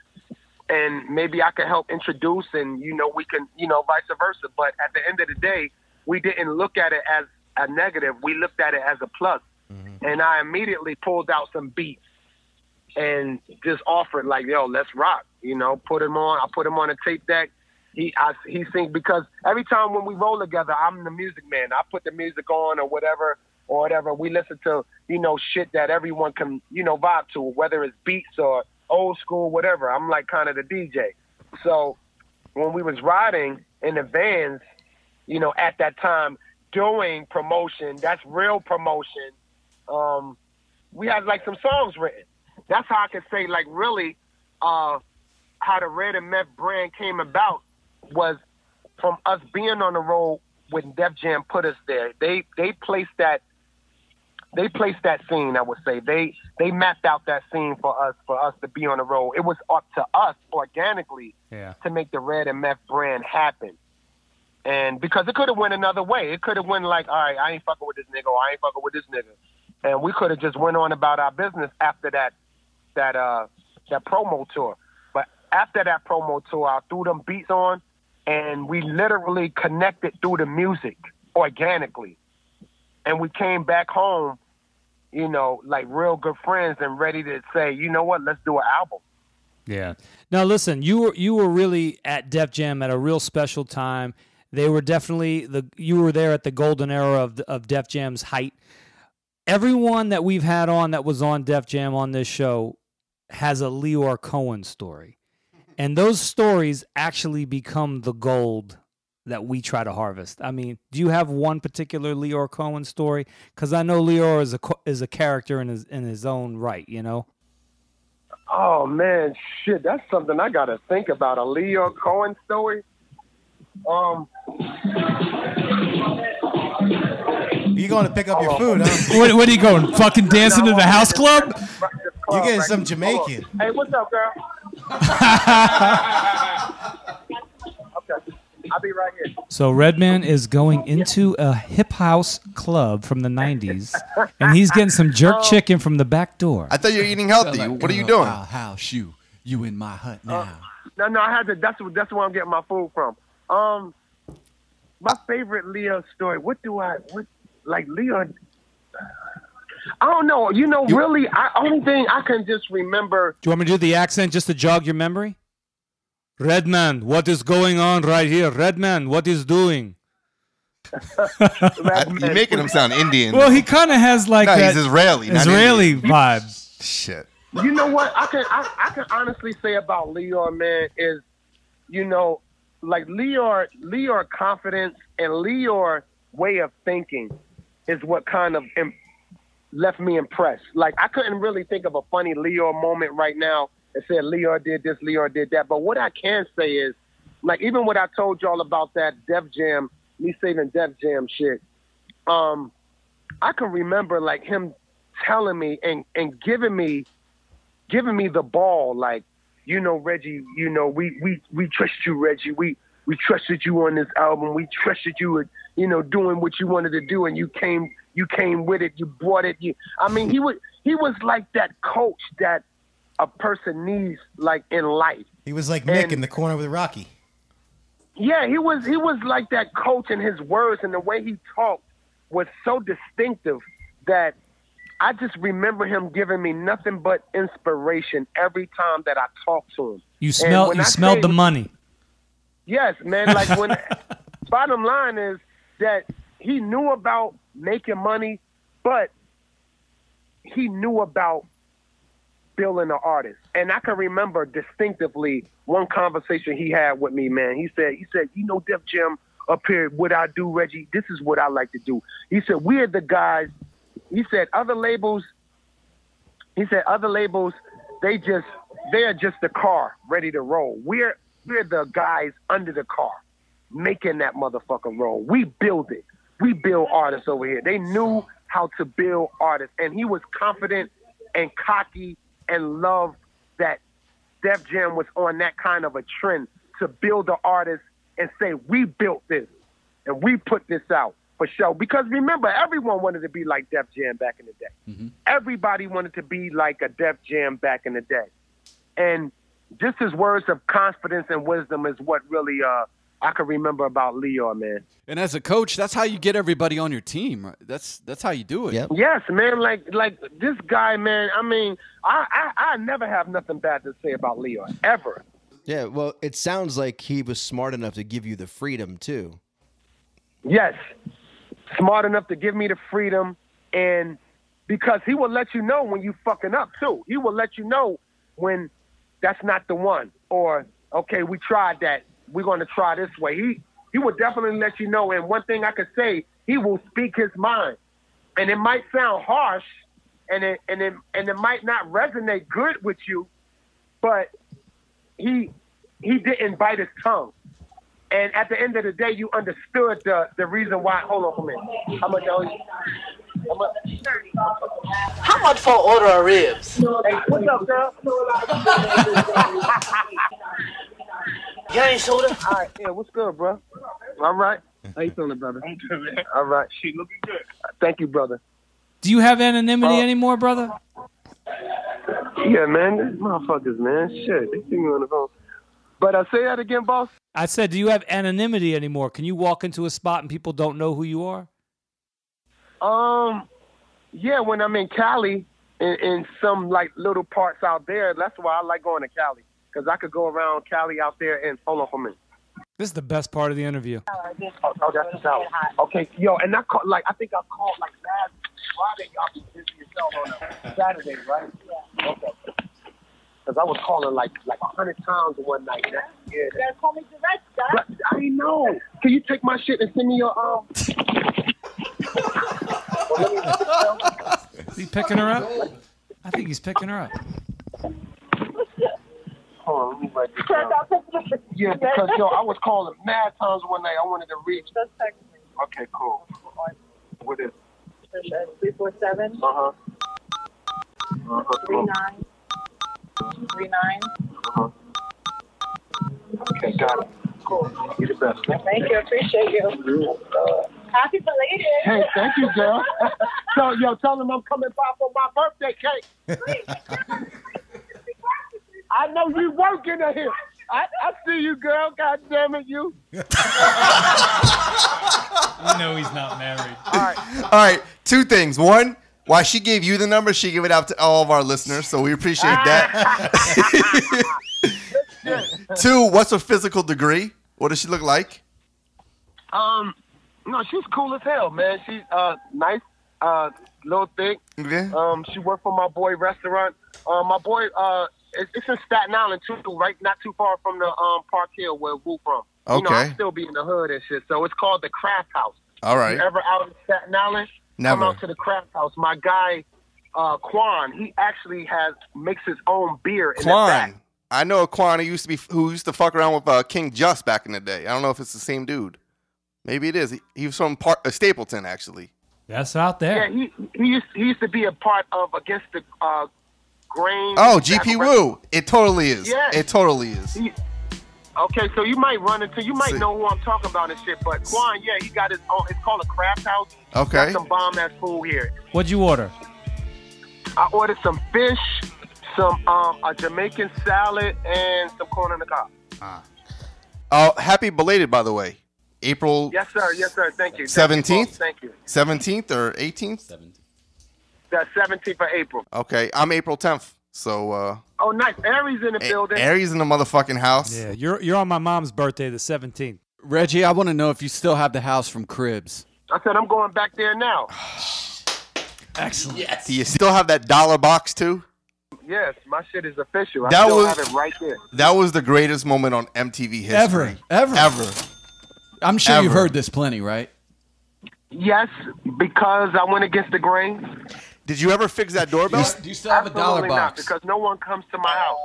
maybe I can help introduce, and we can, vice versa. But at the end of the day, we didn't look at it as a negative. We looked at it as a plus. Mm-hmm. And I immediately pulled out some beats and just offered, like, yo, let's rock. Put him on. I put him on a tape deck. He sings, because every time when we roll together, I'm the music man. I put the music on or whatever. We listen to, shit that everyone can, vibe to, whether it's beats or old school, whatever. I'm like kind of the DJ. So when we was riding in the vans, at that time, doing promotion, that's real promotion. We had like some songs written. That's how I could say, like, really, how the Red and Meth brand came about was from us being on the road when Def Jam put us there. They placed that scene, I would say. They mapped out that scene for us to be on the road. It was up to us organically to make the Red and Meth brand happen. And because it could have went another way. It could have went like, all right, I ain't fucking with this nigga, or I ain't fucking with this nigga. And we could have just went on about our business after that promo tour. But after that promo tour, I threw them beats on, and we literally connected through the music organically. And we came back home, you know, like real good friends and ready to say, you know what, let's do an album. Yeah. Now listen, you were really at Def Jam at a real special time. They were definitely you were there at the golden era of Def Jam's height. Everyone that we've had on that was on Def Jam on this show has a Leor Cohen story. And those stories actually become the gold that we try to harvest. I mean, do you have one particular Leor Cohen story? Because I know Leor is a character in his own right, you know? Oh, man, shit, that's something I got to think about, a Leor Cohen story. You going to pick up your food, huh? What are you going? Fucking dancing to the house club? You getting some Jamaican? Hey, what's up, girl? Okay, I'll be right here. So Redman is going into a hip house club from the 90s, and he's getting some jerk chicken from the back door. I thought you were eating healthy. What are you doing? I'll house you. You in my hut now. No, I had to. That's where I'm getting my food from. My favorite Leo story. What Leo? I don't know. You know, really, only thing I can just remember. Do you want me to do the accent just to jog your memory? Redman, what is going on right here? Redman, what is doing? You're making him sound Indian. Well, he kind of has like that he's Israeli vibe. Shit. You know what? I can honestly say about Leor, man, is, you know, like Leor confidence and Leor way of thinking is what kind of left me impressed. Like, I couldn't really think of a funny Leor moment right now and said Leor did this, Leor did that. But what I can say is, like, even what I told y'all about that Def Jam, me saving Def Jam shit, I can remember, like, him telling me and giving me the ball, like, you know, Reggie, you know, we trust you, Reggie. We trusted you on this album. We trusted you with, you know, doing what you wanted to do, and you came with it. You brought it. I mean, he was like that coach that a person needs, like, in life. He was like Mick in the corner with Rocky. Yeah, he was like that coach, and his words and the way he talked was so distinctive that I just remember him giving me nothing but inspiration every time that I talked to him. You smelled the money. Yes, man. Like, when bottom line is that he knew about making money, but he knew about building an artist. And I can remember distinctively one conversation he had with me, man. He said, you know, Def Jam up here, what I do, Reggie, this is what I like to do. He said, we're the guys. He said, other labels, they're just the car ready to roll. We're the guys under the car making that motherfucker roll. We build it. We build artists over here. They knew how to build artists. And he was confident and cocky and loved that Def Jam was on that kind of a trend to build an artist and say, we built this and we put this out for show. Because remember, everyone wanted to be like Def Jam back in the day. Mm-hmm. Everybody wanted to be like a Def Jam back in the day. And just his words of confidence and wisdom is what really I can remember about Leor, man. And as a coach, that's how you get everybody on your team. Right? That's how you do it. Yep. Yes, man. Like this guy, man. I mean, I never have nothing bad to say about Leor ever. Yeah. Well, it sounds like he was smart enough to give you the freedom too. Yes, smart enough to give me the freedom, and because he will let you know when you fucking up too. He will let you know when that's not the one, or okay, we tried that. We're going to try this way. He will definitely let you know. And one thing I could say, he will speak his mind. And it might sound harsh, and it might not resonate good with you, but he didn't bite his tongue. And at the end of the day, you understood the reason why. Hold on for a minute. How much are you? How much for an order of ribs? Hey, what's up, girl? You ain't soda? All right, yeah, what's good, bro? All right. How you feeling, brother? I'm good, man. All right. She looking good. Thank you, brother. Do you have anonymity anymore, brother? Yeah, man. These motherfuckers, man. Shit, they see me on the phone. But say that again, boss. I said, do you have anonymity anymore? Can you walk into a spot and people don't know who you are? Yeah, when I'm in Cali, in some like little parts out there, that's why I like going to Cali, because I could go around Cali out there and hold on for me. This is the best part of the interview. Oh, that's the sound. Okay, yo, and I called, like, I think I called like last Friday. Y'all be busy yourself on a Saturday, right? Yeah. Okay. Because I was calling like 100 times in one night. Yeah. You gotta call me direct, guys. But I know. Can you take my shit and send me your Is he picking her up? I think he's picking her up. Hold on, let me write this down. Yeah, because yo, I was calling mad times one night. I wanted to reach. Just text me. Okay, cool. What is? 347. 39. 39. Okay, got it. Cool. You're the best. Thank you. Appreciate you. Happy belated. Hey, thank you, girl. So, yo, tell them I'm coming by for my birthday cake. I know you working in here. I see you, girl. God damn it, you. You know he's not married. All right. Two things. One, why she gave you the number, she gave it out to all of our listeners, so we appreciate that. Two, what's her physical degree? What does she look like? No, she's cool as hell, man. She's nice, little thick. Okay. She worked for my boy restaurant. My boy, it's in Staten Island too, right? Not too far from the Park Hill where Woo from. Okay. You know, I still be in the hood and shit. So it's called the Craft House. All right. You ever out in Staten Island? Never. Come out to the Craft House. My guy, Quan, he actually makes his own beer in the back. Quan. I know a Quan who used to fuck around with King Just back in the day. I don't know if it's the same dude. Maybe it is. He was from Stapleton, actually. That's out there. Yeah, he used to be a part of Against the Grain. Oh, GP Woo. It totally is. Yeah. It totally is. Okay, so you might know who I'm talking about and shit, but Quan, yeah, he got his own. It's called a Craft House. Okay. Got some bomb-ass food here. What'd you order? I ordered some fish, some a Jamaican salad, and some corn on the cob. Happy belated, by the way. April. Yes, sir. Yes, sir. Thank you. 17th? Thank you. 17th or 18th? 17th. The 17th of April. Okay, I'm April 10th. So. Oh, nice. Aries in the building. Aries in the motherfucking house. Yeah, you're on my mom's birthday, the 17th. Reggie, I want to know if you still have the house from Cribs. I said I'm going back there now. Excellent. Yes. Do you still have that dollar box too? Yes, my shit is official. I That still was- have it right there. That was the greatest moment on MTV history. Ever. I'm sure you've heard this plenty, right? Yes, because I went against the grain. Did you ever fix that doorbell? Do you still have a dollar Absolutely not, box? because no one comes to my house.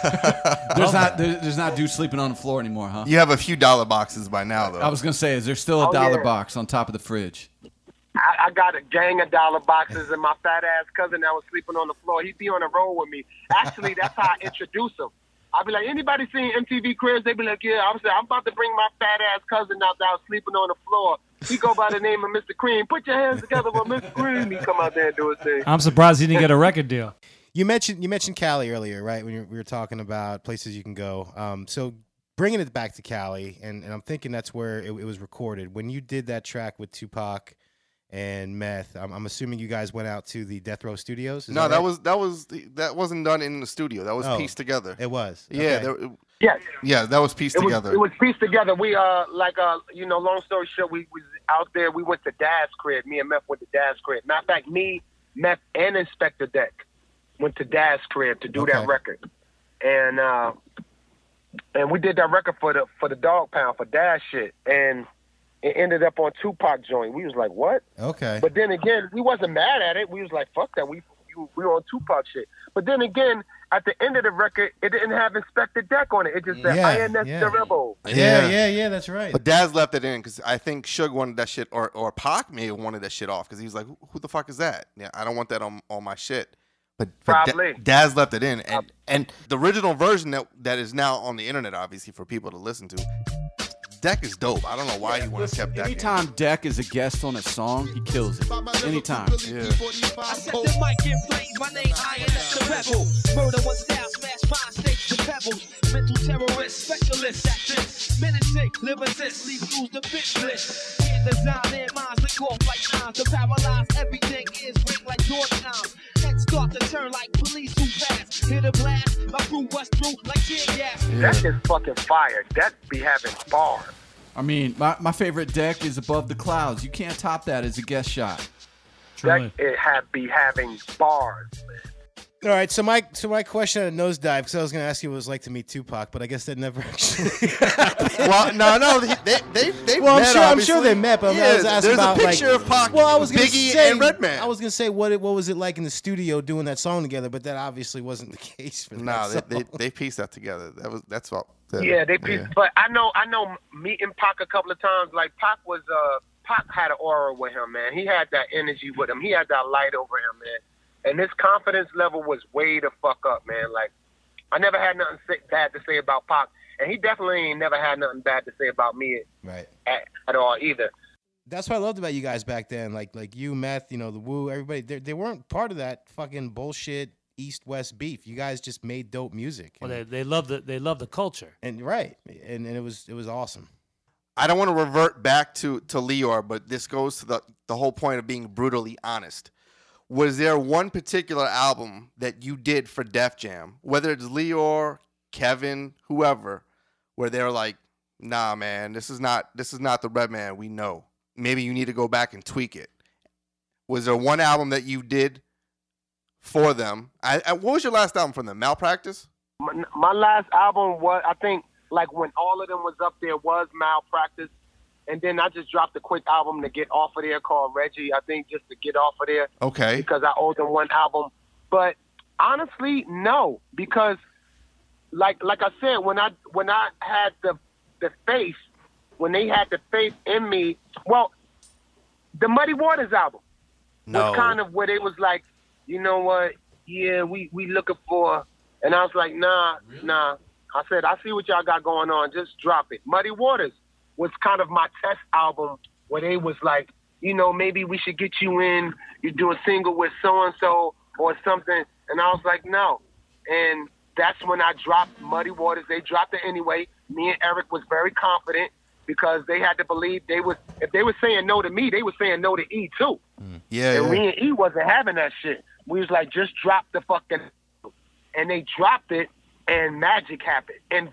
There's not dudes sleeping on the floor anymore, huh? You have a few dollar boxes by now, though. I was gonna say, is there still a Oh, dollar yeah. box on top of the fridge? I got a gang of dollar boxes, and my fat ass cousin that was sleeping on the floor, he'd be on the road with me. Actually, that's how I introduce him. I'd be like, anybody seen MTV Cribs? They'd be like, yeah. I'm about to bring my fat ass cousin out there sleeping on the floor. He go by the name of Mr. Cream. Put your hands together for Mr. Cream. He come out there and do his thing. I'm surprised he didn't get a record deal. You mentioned Cali earlier, right? When we were talking about places you can go. So bringing it back to Cali, and I'm thinking that's where it was recorded. When you did that track with Tupac and Meth, I'm assuming you guys went out to the Death Row Studios. No, that right? that wasn't done in the studio. That was pieced together. It was. Yeah. Okay. Yes. Yeah, that was pieced together. It was pieced together. We long story short, we was out there. We went to Dad's crib. Me and Meth went to Dad's crib. Matter of fact, me, Meth, and Inspector Deck went to Dad's crib to do that record, and we did that record for the Dog Pound for Dad's shit, and it ended up on Tupac joint. We was like, what? Okay. But then again, we wasn't mad at it. We was like, fuck that. We were on Tupac shit. But then again, at the end of the record, it didn't have Inspector Deck on it. It just said INS the Rebel. Yeah, that's right. But Daz left it in because I think Suge wanted that shit, or Pac may have wanted that shit off because he was like, who the fuck is that? Yeah, I don't want that on my shit. But Probably. Daz left it in. And the original version that is now on the internet, obviously, for people to listen to, Deck is dope. I don't know why he wanted to keep Deck. Anytime Deck is a guest on a song, he kills it. Anytime. Yeah. I said the mic get played, my name INS the Rebel. Murder one style, smash fine stakes to pebbles. Mental terrorist, special bliss. This menacing, lyricist, leave fools the bitchless. Can't design their minds, lick off like nines. To paralyze everything is ring like door chimes. Heads start to turn like police who pass. Hit a blast, my crew bust through like tear gas. That is fucking fire. That be having bars. I mean, my favorite deck is Above the Clouds. You can't top that as a guest shot. That it be having bars. All right, so my question on a nosedive, because I was going to ask you what it was like to meet Tupac, but I guess that never actually happened. Well, no, they well, met, I'm sure they met, but I was asking about there's a picture of Pac, well, I was gonna Biggie, say, and Redman. I was going to say, what was it like in the studio doing that song together, but that obviously wasn't the case for No, that they pieced that together. That's all. Yeah, they pieced. Yeah. But I know meeting Pac a couple of times, like Pac had an aura with him, man. He had that energy with him. He had that light over him, man. And his confidence level was way the fuck up, man. Like, I never had nothing bad to say about Pac, and he definitely ain't never had nothing bad to say about me at all either. That's what I loved about you guys back then. Like you, Meth, the Wu, everybody. They weren't part of that fucking bullshit East-West beef. You guys just made dope music. Well, they love the culture. And right, and it was awesome. I don't want to revert back to Leor, but this goes to the whole point of being brutally honest. Was there one particular album that you did for Def Jam, whether it's Leor, Kevin, whoever, where they're like, nah, man, this is not the Redman we know. Maybe you need to go back and tweak it. Was there one album that you did for them? What was your last album from them? Malpractice? My last album was, I think, like when all of them was up there, was Malpractice. And then I just dropped a quick album to get off of there called Reggie, I think, just to get off of there. Okay. Because I owed them one album. But honestly, no. Because like I said, when I had the faith, when they had the faith in me, well, the Muddy Waters album was kind of where they was like, you know what, yeah, we looking for, and I was like, nah. I said, I see what y'all got going on, just drop it. Muddy Waters was kind of my test album where they was like, maybe we should get you in, you do a single with so-and-so or something. And I was like, no. And that's when I dropped Muddy Waters. They dropped it anyway. Me and Eric was very confident because they had to believe if they were saying no to me, they were saying no to E too. Yeah. And me and E wasn't having that shit. We was like, just drop the fucking, and they dropped it and magic happened. And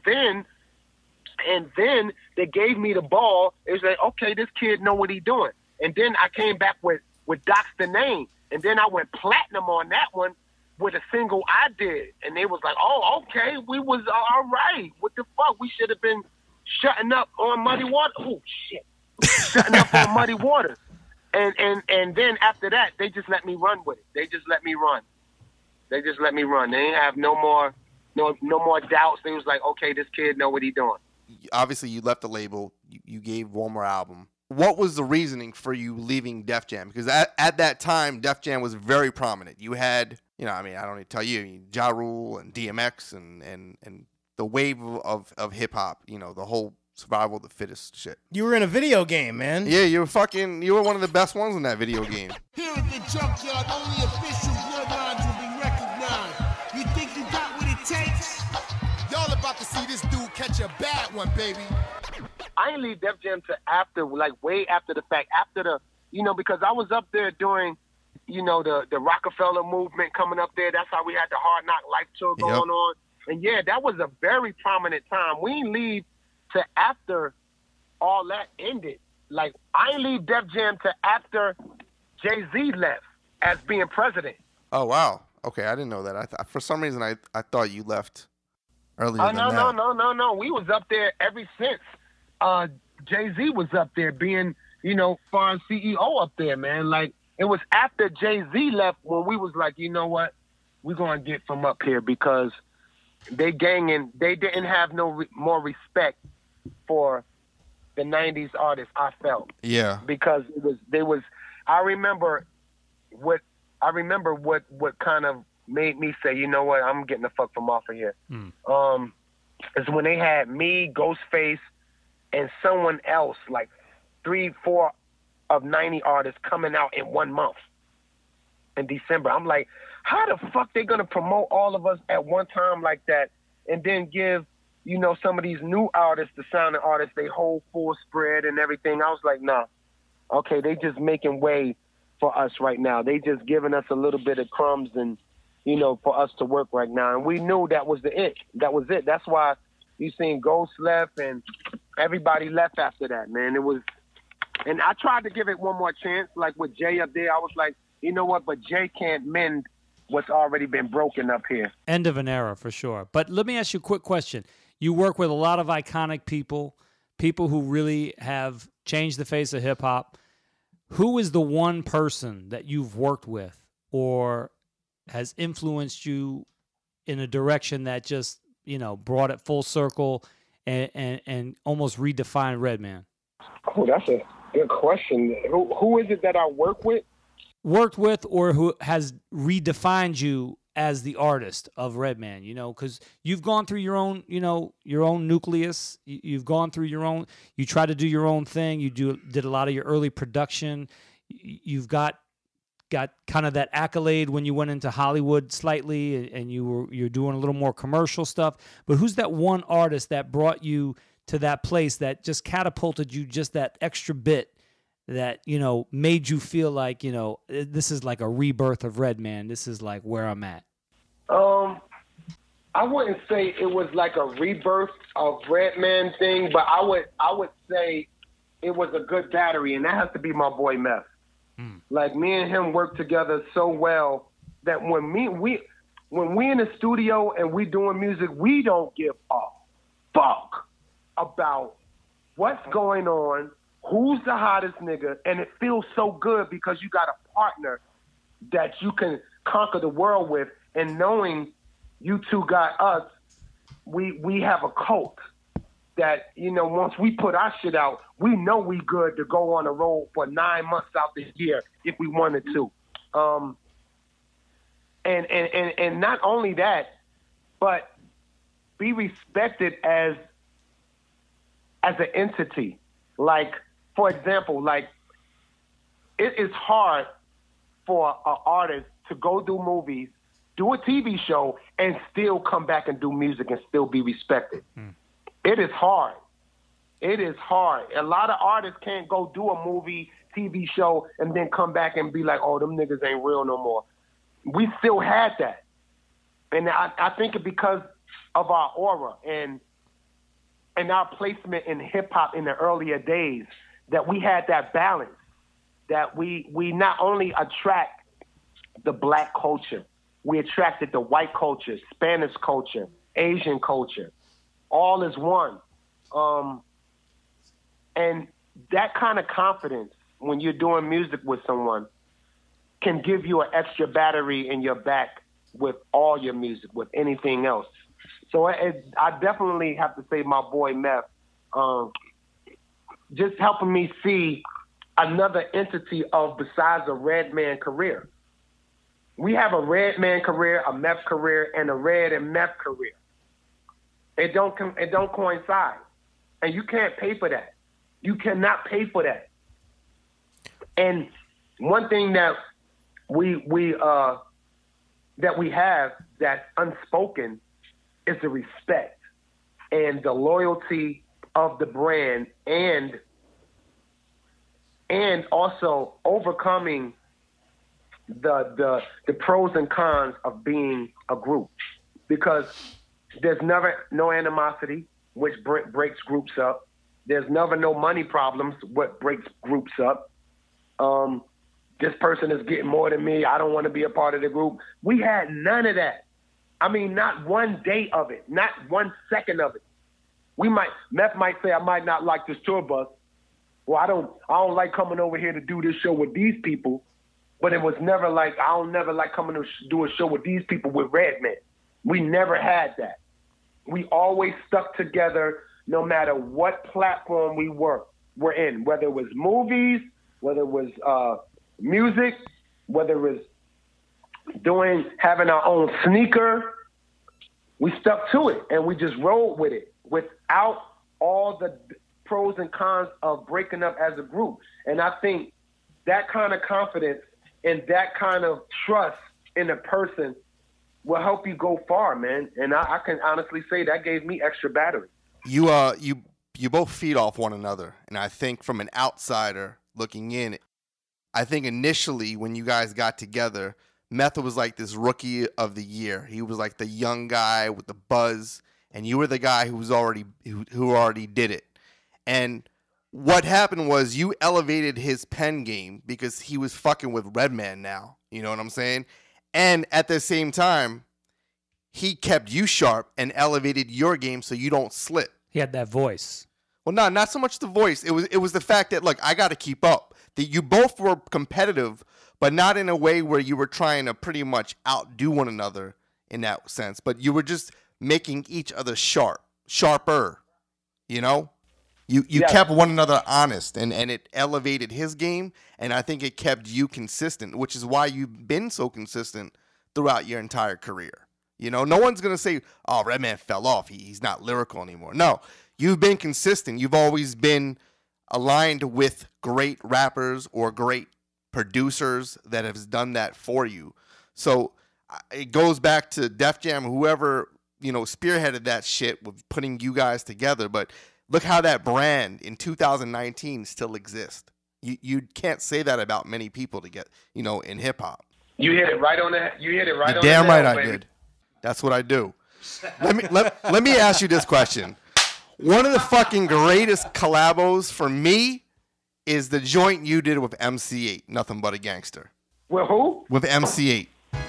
then they gave me the ball. It was like, okay, this kid know what he doing. And then I came back with Doc's the Name. And then I went platinum on that one with a single I did. And they was like, oh, okay, we was all right. What the fuck? We should have been shutting up on Muddy Waters. Oh, shit. Shutting up on Muddy Waters. And then after that, they just let me run with it. They just let me run. They didn't have no more doubts. They was like, okay, this kid know what he doing. Obviously, you left the label. You gave one more album. What was the reasoning for you leaving Def Jam? Because at that time, Def Jam was very prominent. You had, I don't need to tell you, Ja Rule and DMX and the wave of hip hop. The whole survival of the fittest shit. You were in a video game, man. Yeah, you were one of the best ones in that video game. Here at the junkyard, only official bloodlines will be recognized. You think you got what it takes? Y'all about to see this dude catch a bad one, baby. I ain't leave Def Jam to after, like way after the fact, after the, because I was up there during, the Rockefeller movement coming up there. That's how we had the Hard Knock Life tour going on. And yeah, that was a very prominent time. We didn't leave to after all that ended. Like, I ain't leave Def Jam to after Jay-Z left as being president. Oh, wow. Okay, I didn't know that. For some reason, I thought you left earlier than that. No. We was up there ever since Jay-Z was up there being, foreign CEO up there, man. Like, it was after Jay-Z left when we was like, you know what? We're going to get from up here because they didn't have no more respect for the 90s artists, I felt. Yeah. Because I remember what kind of made me say, you know what, I'm getting the fuck from off of here. Is when they had me, Ghostface, and someone else, like 3-4 of 90 artists coming out in 1 month in December. I'm like, how the fuck they gonna promote all of us at one time like that and then give you know, some of these new artists, the sounding artists, they hold full spread and everything. I was like, nah, okay, they just making way for us right now. They just giving us a little bit of crumbs and, you know, for us to work right now. And we knew that was it. That was it. That's why you seen Ghost left and everybody left after that, man. It was, and I tried to give it one more chance, like with Jay up there. I was like, you know what, but Jay can't mend what's already been broken up here. End of an era for sure. But let me ask you a quick question. You work with a lot of iconic people who really have changed the face of hip-hop. Who is the one person that you've worked with or has influenced you in a direction that just, you know, brought it full circle and almost redefined Redman? Oh, that's a good question. Who is it that I work with? Worked with or who has redefined you as the artist of Redman, you know, because you've gone through your own, you know, your own nucleus. You've gone through your own, you try to do your own thing. You did a lot of your early production. You've got kind of that accolade when you went into Hollywood slightly and you're doing a little more commercial stuff. But who's that one artist that brought you to that place that just catapulted you just that extra bit that, you know, made you feel like, you know, this is like a rebirth of Redman. This is like where I'm at. I wouldn't say it was like a rebirth of Redman thing, but I would say it was a good battery, and that has to be my boy Meth. Like me and him work together so well that when we in the studio and we doing music, we don't give a fuck about what's going on, who's the hottest nigga, and it feels so good because you got a partner that you can conquer the world with, and knowing you two got us, we have a cult that, you know, once we put our shit out, we know we good to go on the road for 9 months out the year if we wanted to. And not only that, but be respected as an entity. Like, for example, like it is hard for an artist to go do movies, do a TV show, and still come back and do music and still be respected. It is hard. It is hard. A lot of artists can't go do a movie, TV show, and then come back and be like, oh, them niggas ain't real no more. We still had that. And I think it's because of our aura and our placement in hip-hop in the earlier days that we had that balance, that we not only attract the black culture, we attracted the white culture, Spanish culture, Asian culture. All is one. And that kind of confidence when you're doing music with someone can give you an extra battery in your back with all your music, with anything else. So I definitely have to say my boy Meth, just helping me see another entity of besides a Redman career. We have a Redman career, a Meth career, and a Red and Meth career. It don't coincide, and you can't pay for that. You cannot pay for that. And one thing that we have that's unspoken is the respect and the loyalty of the brand, and also overcoming the pros and cons of being a group, because there's never no animosity, which breaks groups up. There's never no money problems, what breaks groups up. This person is getting more than me. I don't want to be a part of the group. We had none of that. I mean, not one day of it, not 1 second of it. Meth might say, I might not like this tour bus. Well, I don't like coming over here to do this show with these people. But it was never like, I don't never like coming to do a show with these people with Redman. We never had that. We always stuck together no matter what platform we were in, whether it was movies, whether it was music, whether it was having our own sneaker. We stuck to it and we just rolled with it without all the pros and cons of breaking up as a group. And I think that kind of confidence and that kind of trust in a person will help you go far, man. And I can honestly say that gave me extra battery. You both feed off one another, and I think from an outsider looking in, I think initially when you guys got together, Method was like this rookie of the year. He was like the young guy with the buzz, and you were the guy who already did it. And what happened was you elevated his pen game because he was fucking with Redman now. You know what I'm saying? And at the same time, he kept you sharp and elevated your game so you don't slip. He had that voice. Well, not so much the voice. It was the fact that, look, I got to keep up. That you both were competitive, but not in a way where you were trying to pretty much outdo one another in that sense. But you were just making each other sharper. You know, you kept one another honest, and it elevated his game, and I think it kept you consistent, which is why you've been so consistent throughout your entire career. You know, no one's gonna say, "Oh, Redman fell off. He's not lyrical anymore." No, you've been consistent. You've always been aligned with great rappers or great producers that have done that for you. So it goes back to Def Jam, whoever, spearheaded that shit with putting you guys together. But look how that brand in 2019 still exists. You can't say that about many people to get, in hip hop. You hit it right on that. You hit it right on. Damn right I baby. did. That's what I do. Let me ask you this question. One of the fucking greatest collabos for me is the joint you did with MC8, Nothing But a Gangster. With who? With MC8.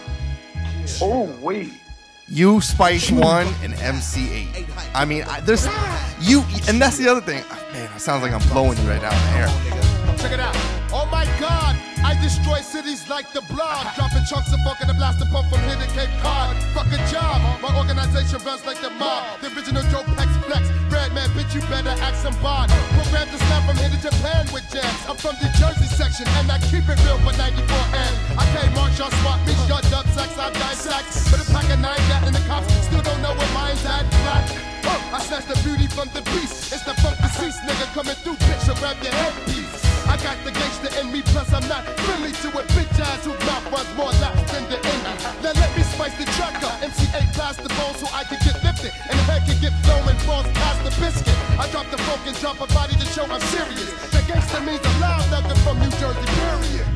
Oh, wait. You, Spice One, and MC8. I mean, there's you, and that's the other thing. Man, it sounds like I'm blowing you right now in the air. Check it out. Oh my God, I destroy cities like the blob. Dropping chunks of funk in the blaster pump from here to Cape Cod. Fuck a job, my organization runs like the mob. The original Joe Pex Flex. Redman, bitch, you better act some bod. Program to snap from here to Japan with jams. I'm from the Jersey section, and I keep it real for 94 and I can't march, y'all swap me, y'all dub sex, I dissect. But a pack of 9 got in the cops, still don't know where mine's at. Black. I snatch the beauty from the beast. It's the funk deceased nigga coming through, bitch, so grab your headpiece. I got the gangster in me, plus I'm not friendly to a bitch ass who mouth runs more laps than the indie. Now let me spice the track up. MC8 blast the bone so I can get lifted, and the head can get flown and falls past the biscuit. I drop the funk and drop a body to show I'm serious. The gangster means a loud nugget from New Jersey, period.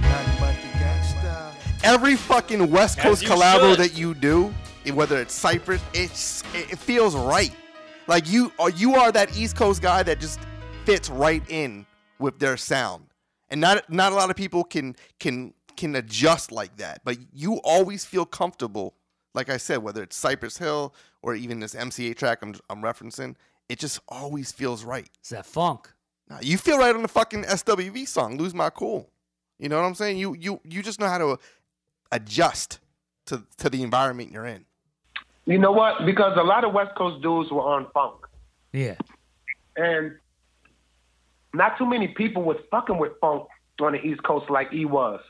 Every fucking West Coast collabo that you do, whether it's Cypress, it feels right. Like you are that East Coast guy that just fits right in with their sound, and not a lot of people can adjust like that. But you always feel comfortable, like I said, whether it's Cypress Hill or even this MC8 track I'm referencing, it just always feels right. It's that funk. Nah, you feel right on the fucking SWV song, "Lose My Cool." You know what I'm saying? You just know how to adjust to the environment you're in. You know what? Because a lot of West Coast dudes were on funk. Yeah. And not too many people was fucking with funk on the East Coast like he was.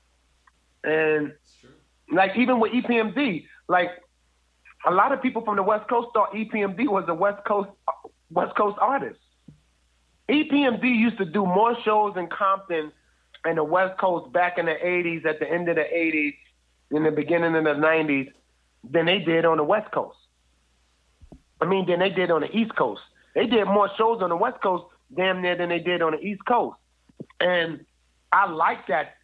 And like even with EPMD, like a lot of people from the West Coast thought EPMD was a West Coast artist. EPMD used to do more shows in Compton and the West Coast back in the 80s, at the end of the 80s, in the beginning of the 90s, than they did on the West Coast. Than they did on the East Coast. They did more shows on the West Coast damn near than they did on the East Coast. And I like that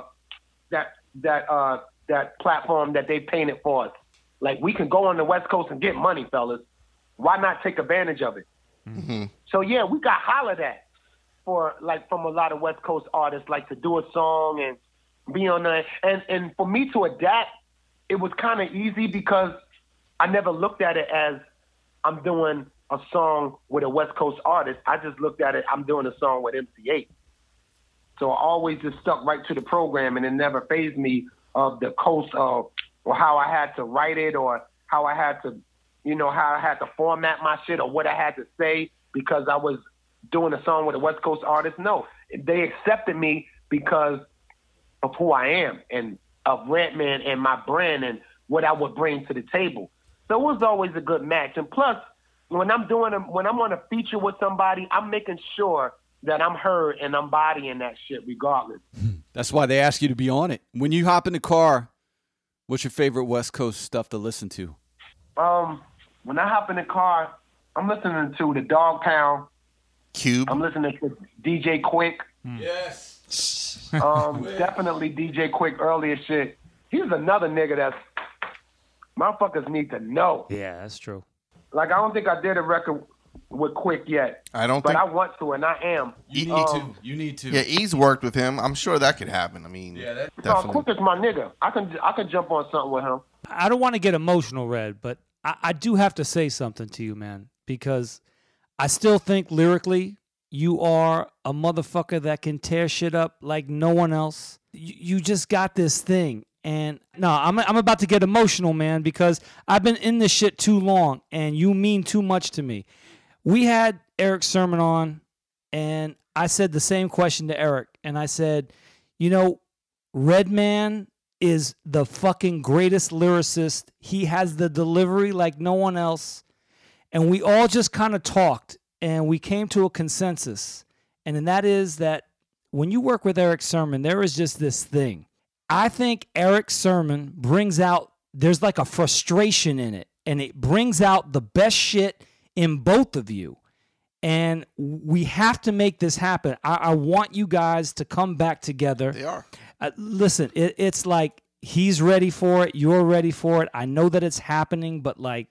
platform that they painted for us. Like, we can go on the West Coast and get money, fellas. Why not take advantage of it? Mm-hmm. So yeah, we got hollered at from a lot of West Coast artists, like to do a song and be on there. And for me to adapt, it was kind of easy because I never looked at it as I'm doing a song with a West Coast artist. I just looked at it, I'm doing a song with MC8. So I always just stuck right to the program, and it never fazed me of the coast or how I had to write it or how I had to, how I had to format my shit or what I had to say because I was doing a song with a West Coast artist. No, they accepted me because of who I am and of Redman and my brand and what I would bring to the table. So it was always a good match. And plus, when I'm on a feature with somebody, I'm making sure that I'm heard and I'm bodying that shit regardless. That's why they ask you to be on it. When you hop in the car What's your favorite West Coast stuff to listen to? When I hop in the car, I'm listening to the Dog Pound. Cube. I'm listening to DJ Quick. Yes. Definitely DJ Quick earlier shit. He's another nigga that's motherfuckers need to know. Yeah, that's true. Like, I don't think I did a record with Quick yet. I don't but think. I want to, and I am. You need to. Yeah, E's worked with him. I'm sure that could happen. I mean, definitely. Quick is my nigga. I can jump on something with him. I don't want to get emotional, Red, but I do have to say something to you, man, because I still think lyrically you are a motherfucker that can tear shit up like no one else. You just got this thing. And no, I'm about to get emotional, man, because I've been in this shit too long, and you mean too much to me. We had Eric Sermon on, and I said the same question to Eric, and I said, you know, Redman is the fucking greatest lyricist. He has the delivery like no one else. And we all just kind of talked, and we came to a consensus. And that is that when you work with Eric Sermon, there is just this thing. I think Eric Sermon brings out, there's like a frustration in it, and it brings out the best shit in both of you. And we have to make this happen. I want you guys to come back together. They are. Listen, it's like he's ready for it. You're ready for it. I know that it's happening, but like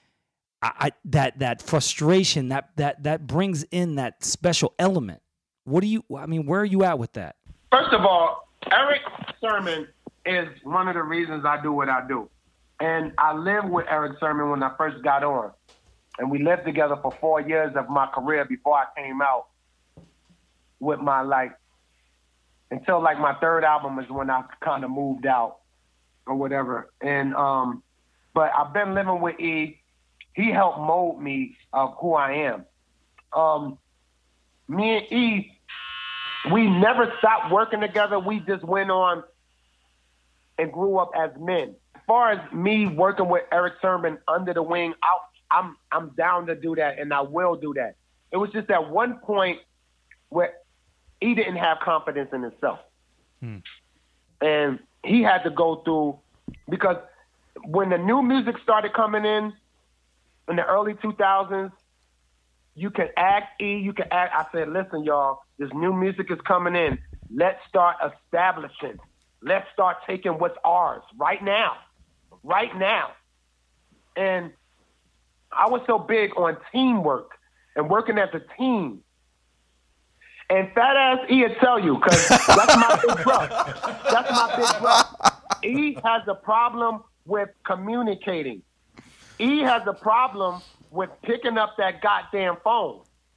that frustration, that brings in that special element. Where are you at with that? First of all, Eric Sermon is one of the reasons I do what I do. And I lived with Eric Sermon when I first got on. And we lived together for 4 years of my career before I came out with my, until my third album is when I kind of moved out or whatever. And, but I've been living with E. He helped mold me of who I am. Me and E, we never stopped working together. We just went on and grew up as men. As far as me working with Eric Sermon under the wing, I'm down to do that, and I will do that. It was just at one point where he didn't have confidence in himself. And he had to go through, because when the new music started coming in the early 2000s, you can ask E, you can ask. I said, listen, y'all, this new music is coming in. Let's start establishing. Let's start taking what's ours right now. Right now. And I was so big on teamwork and working as a team. And fat ass E will tell you, because that's my big brother. That's my big brother. E has a problem with communicating. E has a problem with picking up that goddamn phone.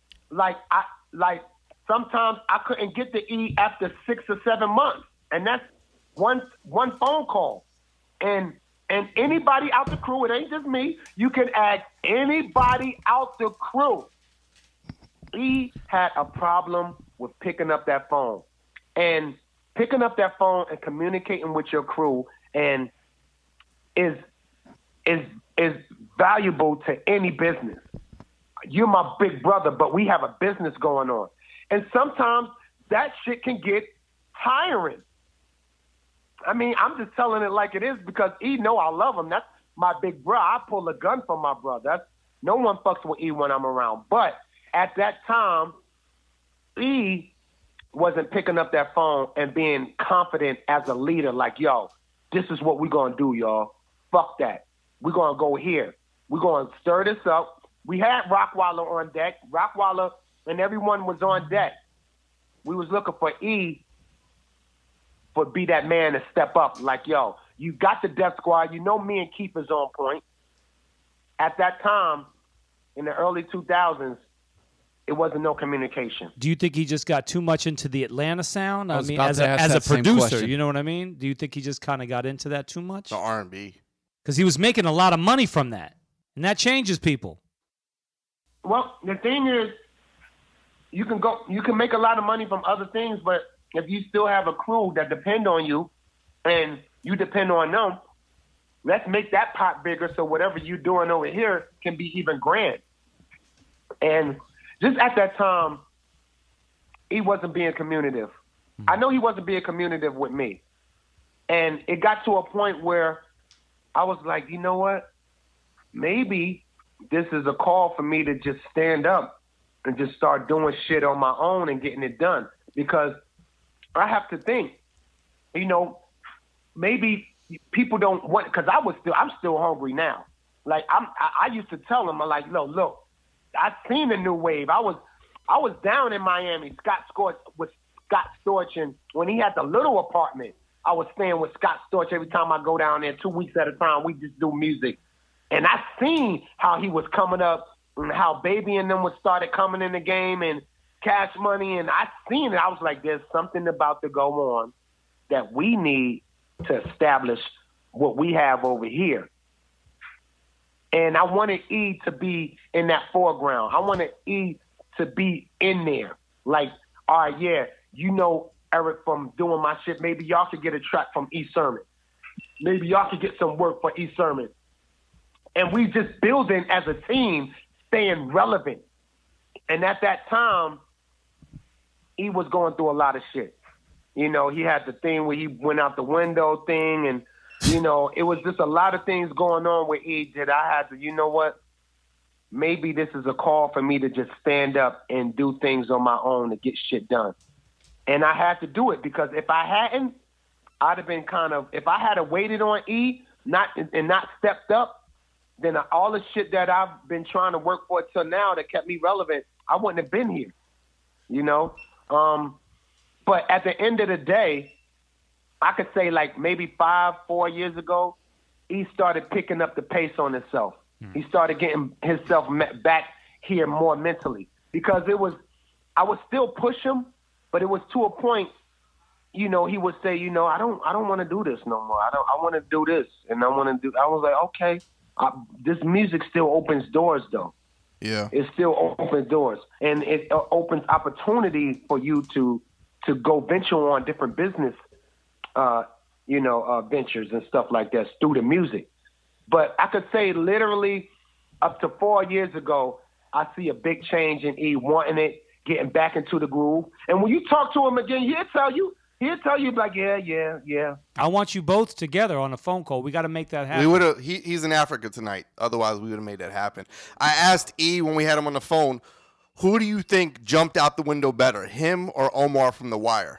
Sometimes I couldn't get to E after 6 or 7 months. And that's one phone call. And anybody out the crew, it ain't just me, you can ask anybody out the crew. E had a problem with picking up that phone. And picking up that phone and communicating with your crew and is valuable to any business. You're my big brother, but we have a business going on. And sometimes that shit can get tiring. I mean, I'm just telling it like it is because E know I love him. That's my big bro. I pull a gun for my brother. No one fucks with E when I'm around. But at that time, E wasn't picking up that phone and being confident as a leader, like, yo, this is what we're going to do, y'all. Fuck that. We're going to go here. We're going to stir this up. We had Rockwaller on deck. Rockwaller and everyone was on deck. We was looking for E for be that man to step up. Like, yo, you got the Death Squad. You know me and Keith is on point. At that time, in the early 2000s, it wasn't no communication. Do you think he just got too much into the Atlanta sound? I was mean, about as to a, ask as a that same producer, question. you know what I mean? Do you think he just kind of got into that too much? The R&B. Because he was making a lot of money from that. And that changes people. Well, the thing is, you can make a lot of money from other things, but if you still have a crew that depend on you and you depend on them, let's make that pot bigger so whatever you're doing over here can be even grand. And just at that time, he wasn't being communicative. I know he wasn't being communicative with me. And it got to a point where I was like, you know what? Maybe this is a call for me to just stand up and just start doing shit on my own and getting it done. Because I have to think, you know, maybe people don't want, because I'm still hungry now. Like I used to tell them, I'm like, look, I seen the new wave. I was down in Miami, with Scott Storch, and when he had the little apartment, I was staying with Scott Storch every time I go down there 2 weeks at a time. We just do music. And I seen how he was coming up and how Baby and them was started coming in the game and Cash Money. And I seen it. I was like, there's something about to go on that we need to establish what we have over here. And I wanted E to be in that foreground. I wanted E to be in there. Like, all right, yeah, you know Eric from doing my shit. Maybe y'all could get a track from E. Sermon. Maybe y'all could get some work for E. Sermon. And we just building as a team, staying relevant. And at that time, he was going through a lot of shit. You know, he had the thing where he went out the window thing, and, you know, it was just a lot of things going on with E that I had to, you know what, maybe this is a call for me to just stand up and do things on my own to get shit done. And I had to do it because if I hadn't, I'd have been if I had waited on E not stepped up, then all the shit that I've been trying to work for till now that kept me relevant, I wouldn't have been here, you know? But at the end of the day, I could say like maybe 4 years ago, he started picking up the pace on himself. He started getting himself back here more mentally because I would still push him, but it was to a point, you know, he would say, you know, I don't want to do this no more. I want to do this. And I was like, okay, this music still opens doors though. Yeah. It still opens doors and it opens opportunity for you to go venture on different business, ventures and stuff like that through the music. But I could say literally up to 4 years ago, I see a big change in E wanting it, getting back into the groove. And when you talk to him again, he'll tell you like, yeah. I want you both together on a phone call. We got to make that happen. We would have. He's in Africa tonight. Otherwise, we would have made that happen. I asked E when we had him on the phone, who do you think jumped out the window better, him or Omar from The Wire?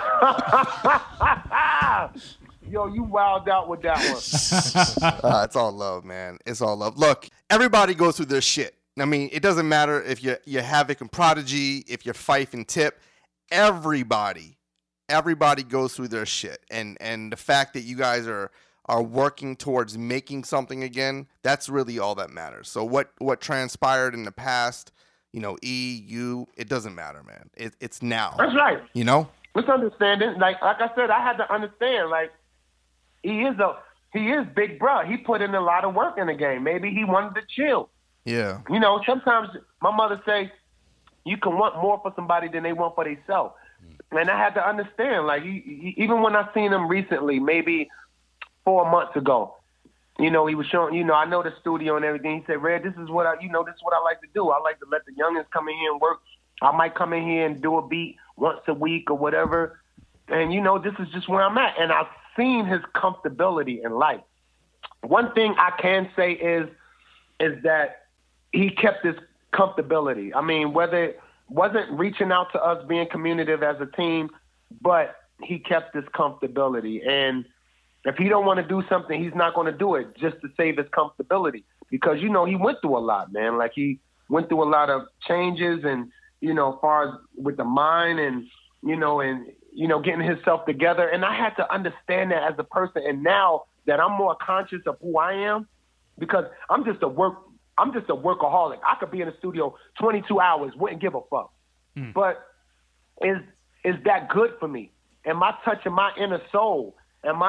Yo, you wilded out with that one. It's all love, man. It's all love. Look, everybody goes through their shit. I mean, it doesn't matter if you're Havoc and Prodigy, if you're Fife and Tip. Everybody goes through their shit. And the fact that you guys are working towards making something again, that's really all that matters. So what transpired in the past, you know, E, you, it doesn't matter, man. It's now. That's right. You know? Let's understand it. Like I said, I had to understand, like, he is big bruh. He put in a lot of work in the game. Maybe he wanted to chill. Yeah. You know, sometimes my mother say you can want more for somebody than they want for themselves. And I had to understand, like, he, even when I seen him recently, maybe 4 months ago, you know, he was showing, you know, I know the studio and everything. He said, Red, this is what I like to do. I like to let the youngins come in here and work. I might come in here and do a beat once a week or whatever. And, you know, this is just where I'm at. And I've seen his comfortability in life. One thing I can say is that he kept his comfortability. I mean, whether it wasn't reaching out to us, being communicative as a team, but he kept his comfortability. And if he don't want to do something, he's not going to do it just to save his comfortability. Because, you know, he went through a lot, man. Like, he went through a lot of changes and, you know, as far as with the mind and, you know, getting himself together. And I had to understand that as a person. And now that I'm more conscious of who I am, because I'm just a workaholic. I could be in the studio 22 hours, wouldn't give a fuck. But is that good for me? Am I touching my inner soul? Am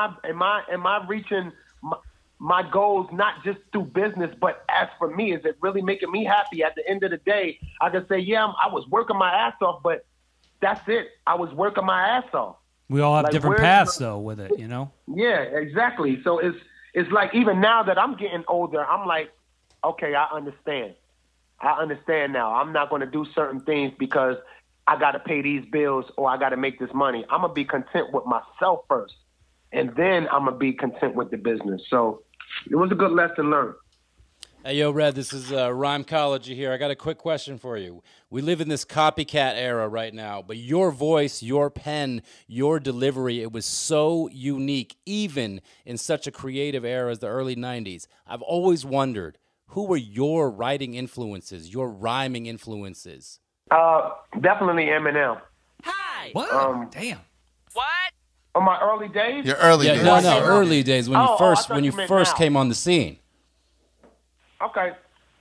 I reaching my goals not just through business, but as for me, is it really making me happy? At the end of the day, I can say, yeah, I was working my ass off, but that's it. I was working my ass off. We all have different paths, though, with it, you know? Yeah, exactly. So it's like even now that I'm getting older, I'm like, okay, I understand. I understand now. I'm not going to do certain things because I got to pay these bills or I got to make this money. I'm going to be content with myself first. and then I'm gonna be content with the business. So it was a good lesson learned. Hey, yo, Red, this is Rhymecology here. I got a quick question for you. We live in this copycat era right now, but your voice, your pen, your delivery, it was so unique, even in such a creative era as the early 90s. I've always wondered, who were your writing influences, your rhyming influences? Definitely Eminem. Hi. What? Damn. What? On my early days? Your early days. No, early days when you I thought when you you meant first now. came on the scene. Okay.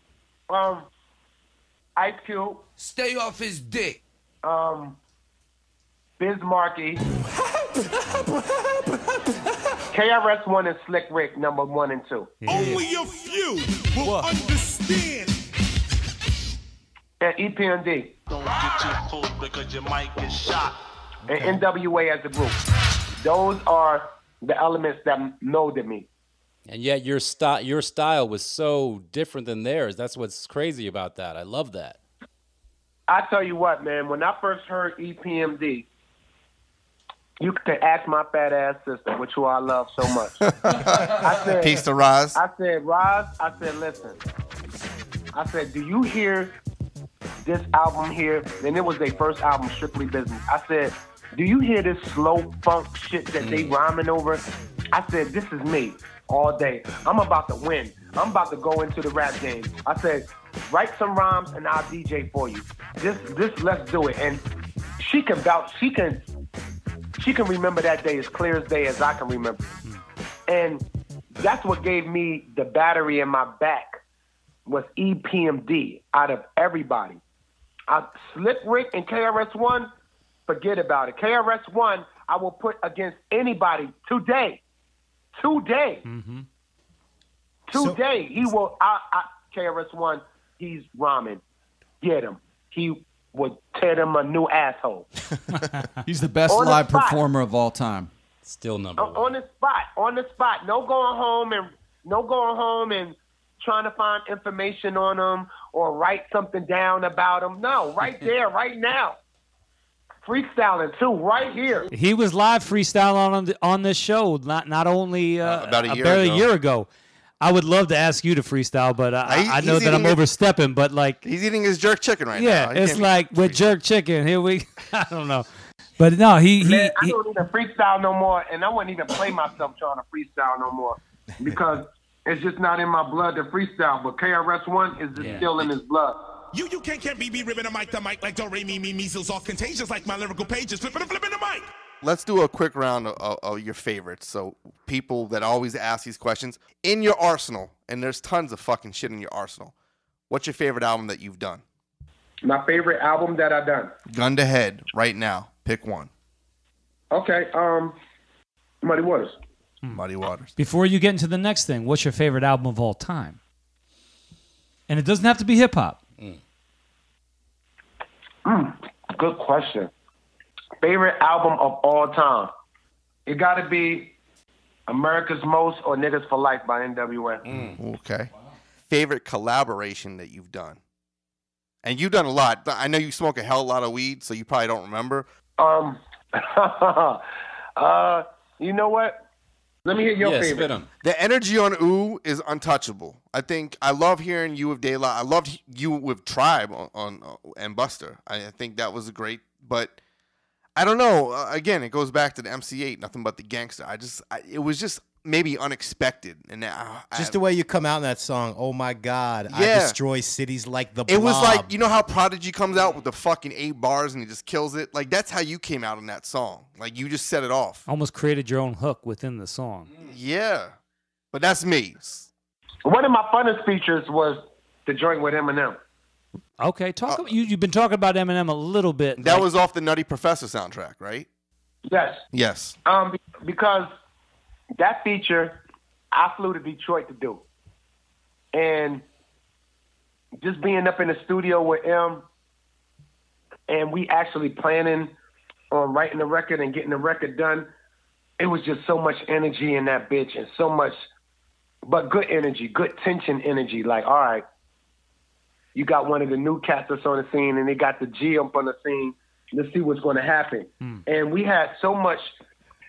Ice Cube. Stay off his dick. Biz Markie. KRS-One and Slick Rick, number 1 and 2. Only a few will understand. And EPMD. Don't get you pulled because you might get shot. And NWA as a group. Those are the elements that molded me. And yet your style was so different than theirs. That's what's crazy about that. I love that. I tell you what, man, when I first heard EPMD, you could ask my fat ass sister, which I love so much. I said, Peace to Roz. I said, Roz, I said, listen. I said, do you hear this album here? And it was their first album, Strictly Business. I said, do you hear this slow funk shit that they rhyming over? I said, this is me all day. I'm about to win. I'm about to go into the rap game. I said, write some rhymes and I'll DJ for you. Just let's do it. And she can vouch. She can remember that day as clear as day as I can remember. And that's what gave me the battery in my back was EPMD out of everybody. Slick Rick and KRS-One, forget about it. KRS-One, I will put against anybody today. Today. Mm-hmm. Today. He will, KRS-One, he's rhyming. Get him. He would tear them a new asshole. He's the best On the live spot. performer of all time. Still number one. On the spot. No going home and trying to find information on them or write something down about them. No, right there, right now. Freestyling too, right here. He was live freestyling on this show, not only about a year ago. I would love to ask you to freestyle, but I know that I'm overstepping. But like, he's eating his jerk chicken right now. Yeah, it's like with jerk chicken. Here we, I don't know, but no, I don't even freestyle no more, and I wouldn't even play myself trying to freestyle no more because it's just not in my blood to freestyle. But KRS-One is just still in his blood. You can't be me ripping the mic like don't re me measles all contagious like my lyrical pages flipping the mic. Let's do a quick round of your favorites. So people that always ask these questions in your arsenal, and there's tons of fucking shit in your arsenal. What's your favorite album that you've done? My favorite album that I've done. Gun to head right now. Pick one. Okay, Muddy Waters. Muddy Waters. Before you get into the next thing, what's your favorite album of all time? And it doesn't have to be hip hop. Good question. Favorite album of all time? It got to be America's Most or Niggas for Life by NWA. Okay. Favorite collaboration that you've done? And you've done a lot. I know you smoke a hell of a lot of weed, so you probably don't remember. You know what? Let me hear your favorite. Spit 'em. The energy on Ooh is untouchable. I love hearing you with De La. I loved you with Tribe on and Buster. I think that was great, but I don't know. Again, it goes back to the MC8, Nothing But the Gangster. It was just maybe unexpected, and just the way you come out in that song. Oh my God, I destroy cities like the Blob. It was like, you know how Prodigy comes out with the fucking 8 bars and he just kills it. Like that's how you came out in that song. Like you just set it off. Almost created your own hook within the song. Yeah, but that's me. One of my funnest features was the joint with Eminem. Okay, you've been talking about Eminem a little bit. That was off the Nutty Professor soundtrack, right? Yes. Yes. Because that feature, I flew to Detroit to do. And just being up in the studio with M, and we actually planning on writing the record and getting the record done, it was just so much energy in that bitch and so much, but good energy, good tension energy. Like, all right, you got one of the new cats that's on the scene and they got the G up on the scene. Let's see what's going to happen. And we had so much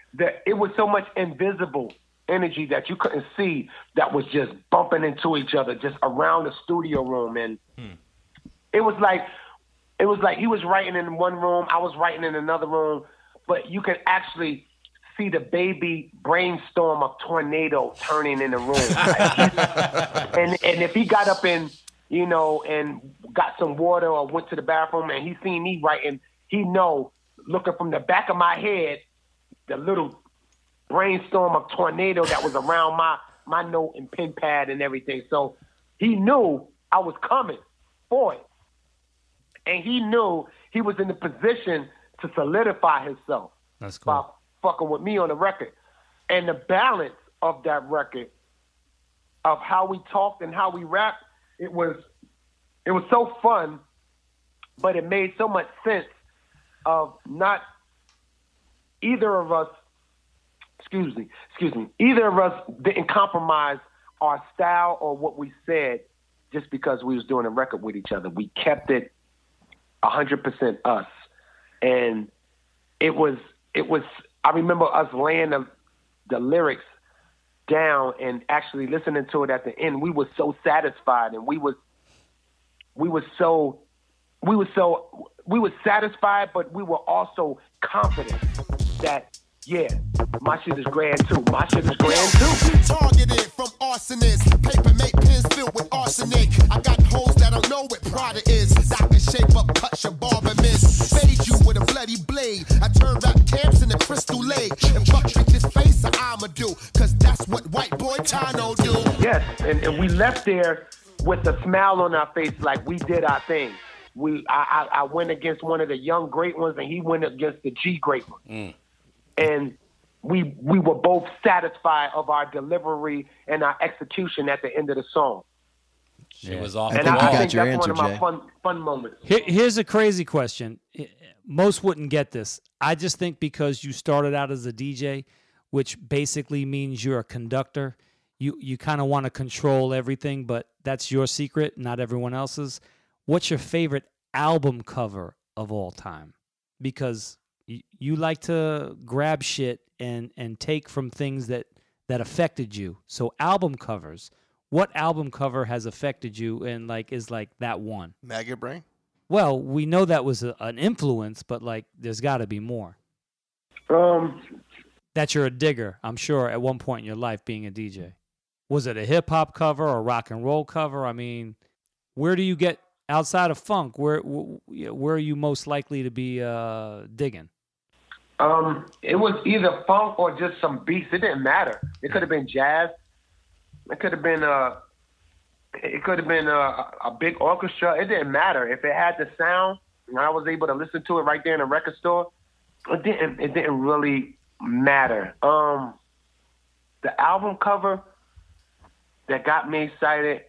it was so much invisible energy that you couldn't see that was just bumping into each other just around the studio room. And it was like he was writing in one room, I was writing in another room, but you could actually see the baby brainstorm of tornado turning in the room. and if he got up and got some water or went to the bathroom and he seen me writing, he know, looking from the back of my head, the little brainstorm of tornado that was around my note and pen pad and everything. So he knew I was coming for it. And he knew he was in the position to solidify himself. That's cool. By fucking with me on the record. And the balance of that record, of how we talked and how we rapped, it was so fun, but it made so much sense of not either of us, either of us didn't compromise our style or what we said just because we was doing a record with each other. We kept it 100% us. And it was, I remember us laying the lyrics down and actually listening to it at the end. We were so satisfied, and we was satisfied, but we were also confident that, yeah, my shit is grand too. My shit is grand too. Targeted from arsonists, paper make pens filled with arsenic. I got hoes that don't know what Prada is. I can shape up, cut your barber miss. Fade you with a bloody blade. I turn rap camps into Crystal Lake. And fuck this face, I'ma do. Cause that's what white boy Tano do. Yes, and we left there with a smile on our face like we did our thing. I went against one of the young great ones, and he went against the G great one. And we were both satisfied of our delivery and our execution at the end of the song. It was off. And I think that's one of my fun moments. Here's a crazy question. Most wouldn't get this. I just think because you started out as a DJ, which basically means you're a conductor, you kind of want to control everything, but that's your secret, not everyone else's. What's your favorite album cover of all time? Because you like to grab shit and take from things that affected you. So album covers, what album cover has affected you and is that one? Maggot Brain? Well, we know that was an influence, but there's got to be more. That you're a digger, I'm sure, at one point in your life being a DJ. Was it a hip hop cover or rock and roll cover? I mean, where do you get outside of funk? Where are you most likely to be digging? It was either funk or just some beats. It didn't matter. It could have been jazz. It could have been a big orchestra. It didn't matter. If it had the sound and I was able to listen to it right there in a record store, it didn't really matter. The album cover that got me excited,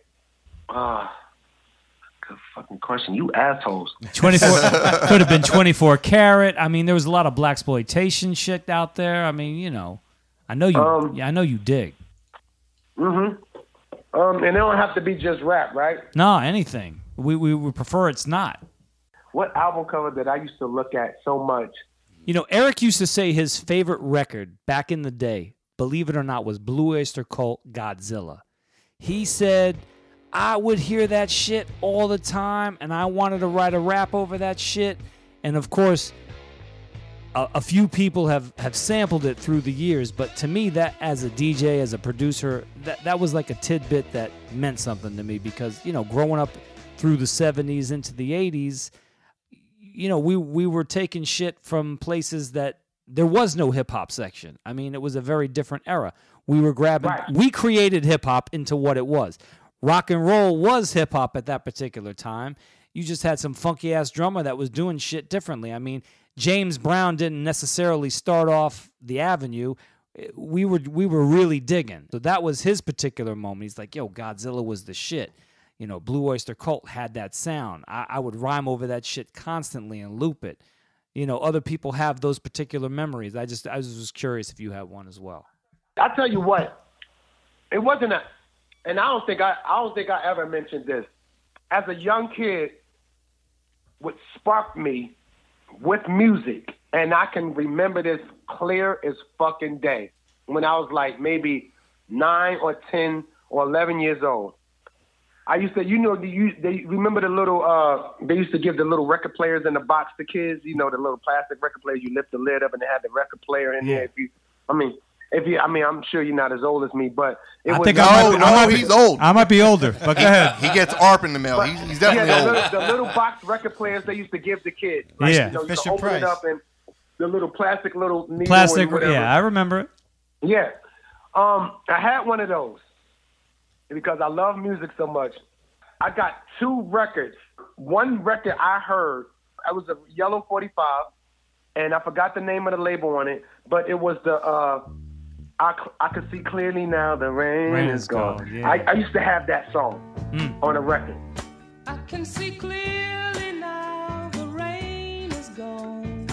good fucking question. You assholes. 24 could have been 24 Karat. I mean, there was a lot of blaxploitation shit out there. I mean, I know you dig. And it don't have to be just rap, right? No, anything. We would prefer it's not. What album cover that I used to look at so much? Eric used to say his favorite record back in the day, believe it or not, was Blue Oyster Cult Godzilla. He said, I would hear that shit all the time, and I wanted to write a rap over that shit. And of course, a few people have sampled it through the years, but to me, that as a DJ, as a producer, that was like a tidbit that meant something to me because, growing up through the 70s into the 80s, we were taking shit from places that there was no hip-hop section. I mean, it was a very different era. We were grabbing, we created hip-hop into what it was. Rock and roll was hip-hop at that particular time. You just had some funky-ass drummer that was doing shit differently. I mean, James Brown didn't necessarily start off the avenue. We were really digging. So that was his particular moment. He's like, yo, Godzilla was the shit. Blue Oyster Cult had that sound. I would rhyme over that shit constantly and loop it. Other people have those particular memories. I was just curious if you have one as well. I'll tell you what. It wasn't and I don't think I ever mentioned this. As a young kid, what sparked me with music And I can remember this clear as fucking day when I was like maybe 9 or 10 or 11 years old. I used to, they remember the little, they used to give the little record players in the box to kids, the little plastic record players. You lift the lid up and they had the record player in there. I'm sure you're not as old as me, but it was. He's old. I might be older, but go ahead. He gets ARP in the mail. He's definitely old. The little box record players they used to give the kids. Fisher open Price. it up and the little plastic needle Plastic, and whatever. yeah, I remember it. Yeah. I had one of those because I love music so much. I got 2 records. One record I heard, it was a yellow 45, and I forgot the name of the label on it, but it was the I could see clearly now the rain is gone. Yeah. I used to have that song on a record. I can see clearly now the rain is gone.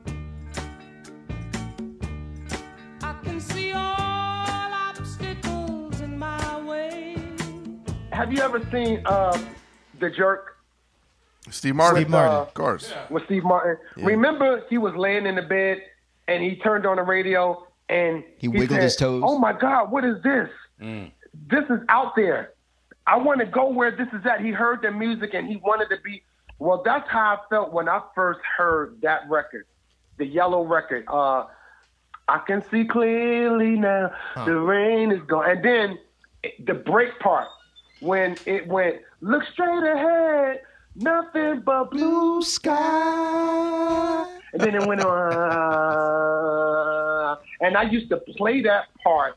I can see all obstacles in my way. Have you ever seen The Jerk? Steve Martin. Of course. Yeah. With Steve Martin. Yeah. Remember he was laying in the bed and he turned on the radio and he wiggled said, his toes. "Oh my God, what is this? This is out there. I want to go where this is at." He heard the music and he wanted to be. Well, that's how I felt when I first heard that record, the yellow record. I can see clearly now the rain is gone. And then the break part when it went, "Look straight ahead, nothing but blue sky." And then it went on. And I used to play that part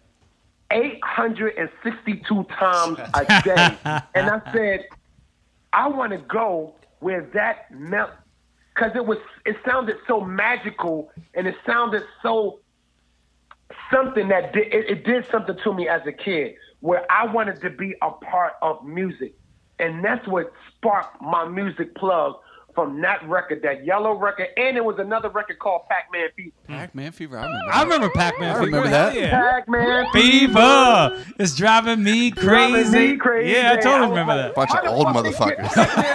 862 times a day. And I said, I want to go where that melt, because it sounded so magical and it sounded so something that it did something to me as a kid where I wanted to be a part of music. And that's what sparked my music plug from that record, that yellow record. And it was another record called Pac-Man Fever. Pac-Man Fever, I remember Pac-Man Fever. remember that. Yeah. Pac-Man Fever. It's driving me crazy. Yeah, I totally remember that. Bunch of old motherfuckers.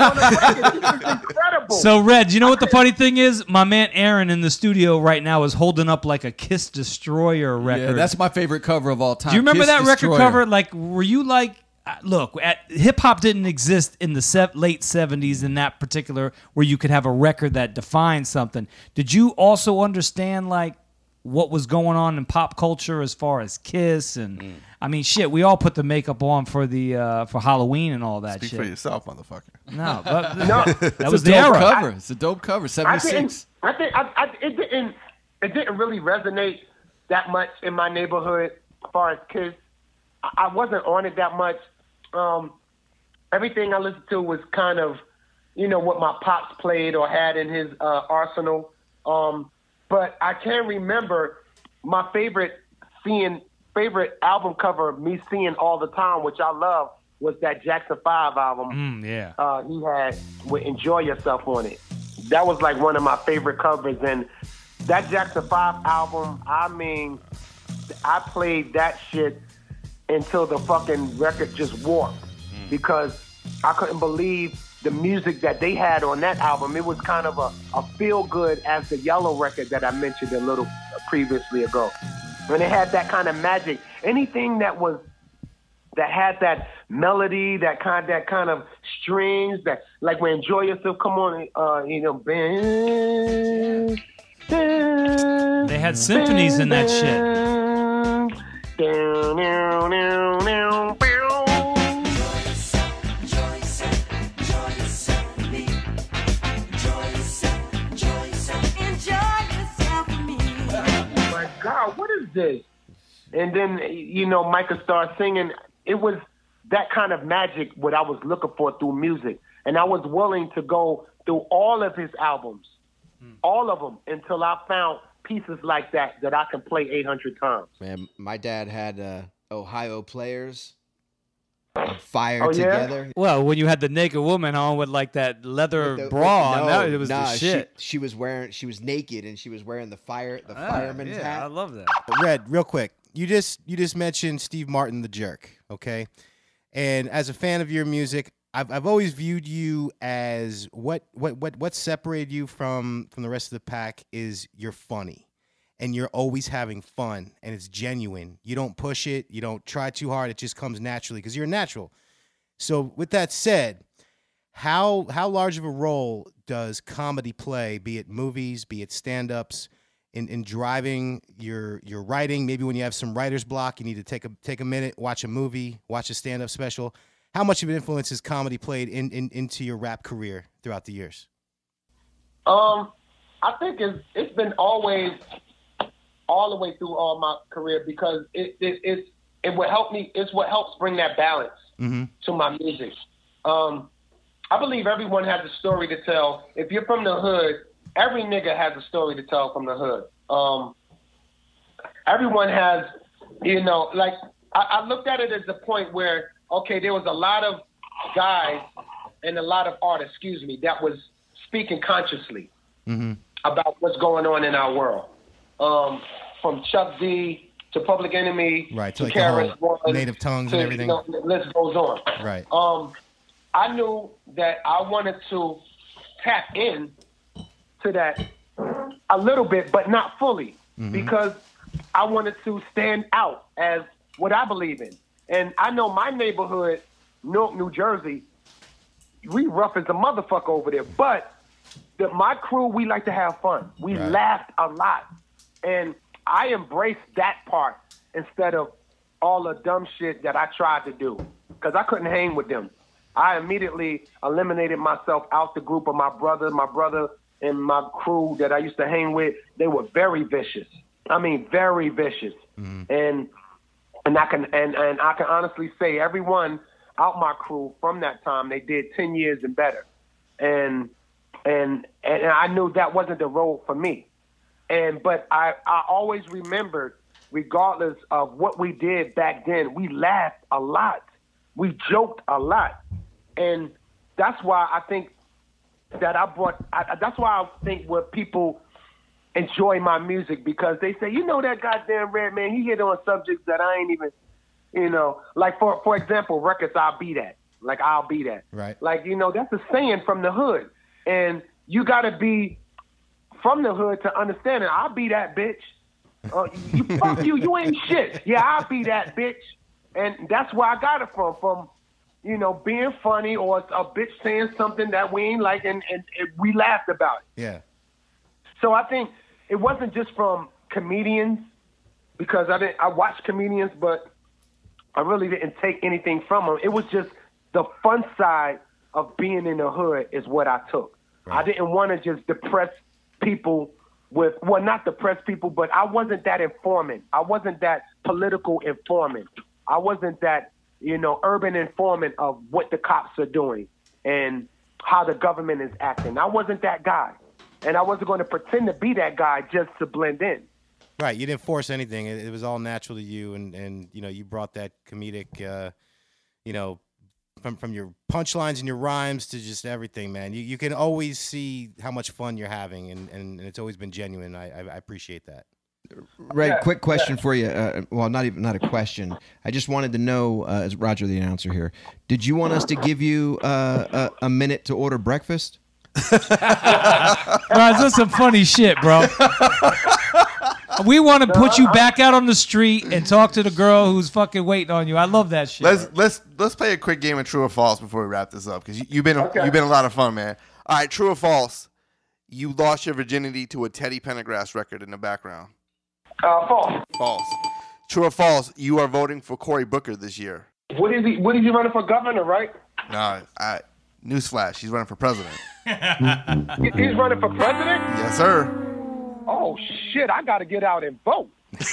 Incredible. So, Red, you know what the funny thing is? My man Aaron in the studio right now is holding up like a Kiss Destroyer record. Yeah, that's my favorite cover of all time. Do you remember Kiss that Destroyer. record cover? Like, were you like, look, hip hop didn't exist in the late 70s in that particular, where you could have a record that defined something. Did you also understand, like, what was going on in pop culture as far as Kiss and I mean, shit, we all put the makeup on for the for Halloween and all that Speak shit. for yourself, motherfucker. No, but No. that was the It's a dope era. cover. It's a dope cover. 76. It didn't really resonate that much in my neighborhood as far as Kiss. I wasn't on it that much. Everything I listened to was kind of, what my pops played or had in his arsenal. But I can remember my favorite album cover, me seeing all the time, which I love, was that Jackson 5 album. Yeah. He had with Enjoy Yourself on it. That was like one of my favorite covers. And that Jackson 5 album, I mean, I played that shit until the fucking record just warped because I couldn't believe the music that they had on that album. It was kind of a feel good as the yellow record that I mentioned a little previously ago. When it had that kind of magic, anything that had that melody, that kind of strings, that like when Enjoy Yourself come on, They had symphonies in that shit. My God, what is this? And then, Micah started singing. It was that kind of magic what I was looking for through music. And I was willing to go through all of his albums, all of them, until I found pieces like that I can play 800 times. Man, my dad had Ohio Players on fire together. Well, when you had the naked woman on with like that leather bra, on, that it was the shit. She was naked and she was wearing the fireman's hat. I love that. Red, real quick, you just mentioned Steve Martin, the Jerk, okay? And as a fan of your music, I've always viewed you as what separated you from the rest of the pack is you're funny, and you're always having fun, and it's genuine. You don't push it, you don't try too hard. It just comes naturally because you're natural. So with that said, how large of a role does comedy play, be it movies, be it stand-ups, in driving your writing? Maybe when you have some writer's block, you need to take a minute, watch a movie, watch a stand-up special. How much of an influence has comedy played into your rap career throughout the years? I think it's been always all the way through all my career because it will help me. It's what helps bring that balance to my music. I believe everyone has a story to tell. If you're from the hood, every nigga has a story to tell from the hood. Everyone has, like I looked at it as a point where, okay, there was a lot of guys and a lot of artists, that was speaking consciously about what's going on in our world. From Chuck D to Public Enemy, right, to like KRS One, native tongues and everything. The list goes on. Right. I knew that I wanted to tap in to that a little bit, but not fully, because I wanted to stand out as what I believe in. And I know my neighborhood, Newark, New Jersey, we rough as a motherfucker over there. But my crew, we like to have fun. We laughed a lot. And I embraced that part instead of all the dumb shit that I tried to do, because I couldn't hang with them. I immediately eliminated myself out the group of my brother and my crew that I used to hang with. They were very vicious. I mean, very vicious. And I can honestly say everyone out my crew from that time, they did 10 years and better. And I knew that wasn't the road for me. But I always remembered, regardless of what we did back then, we laughed a lot. We joked a lot. And that's why I think that that's why I think where people enjoy my music, because they say, that goddamn Redman, he hit on subjects that I ain't even, like for example, records I'll Be That. Like, I'll Be That. Right. Like, that's a saying from the hood. And you got to be from the hood to understand it. I'll be that bitch. Fuck you, you ain't shit. Yeah, I'll be that bitch. And that's where I got it from, being funny or a bitch saying something that we ain't like, and we laughed about it. Yeah. So I think it wasn't just from comedians, because I watched comedians, but I really didn't take anything from them. It was just the fun side of being in the hood is what I took. Right. I didn't want to just depress people not depress people, but I wasn't that informant. I wasn't that political informant. I wasn't that, urban informant of what the cops are doing and how the government is acting. I wasn't that guy. And I wasn't going to pretend to be that guy just to blend in. Right. You didn't force anything. It was all natural to you. And you brought that comedic, from your punchlines and your rhymes to just everything, man. You can always see how much fun you're having, and it's always been genuine. I appreciate that. Red, quick question for you. Well, not a question. I just wanted to know, as Roger the announcer here, did you want us to give you a minute to order breakfast? Raj, that's some funny shit, bro. We want to put you back out on the street and talk to the girl who's fucking waiting on you. I love that shit. Let's play a quick game of true or false before we wrap this up, because you've been a lot of fun, man. All right, true or false? You lost your virginity to a Teddy Pendergrass record in the background. False. False. True or false? You are voting for Cory Booker this year. What is he running for governor, right? No, newsflash, he's running for president. He's running for president? Yes, sir. Oh shit! I got to get out and vote.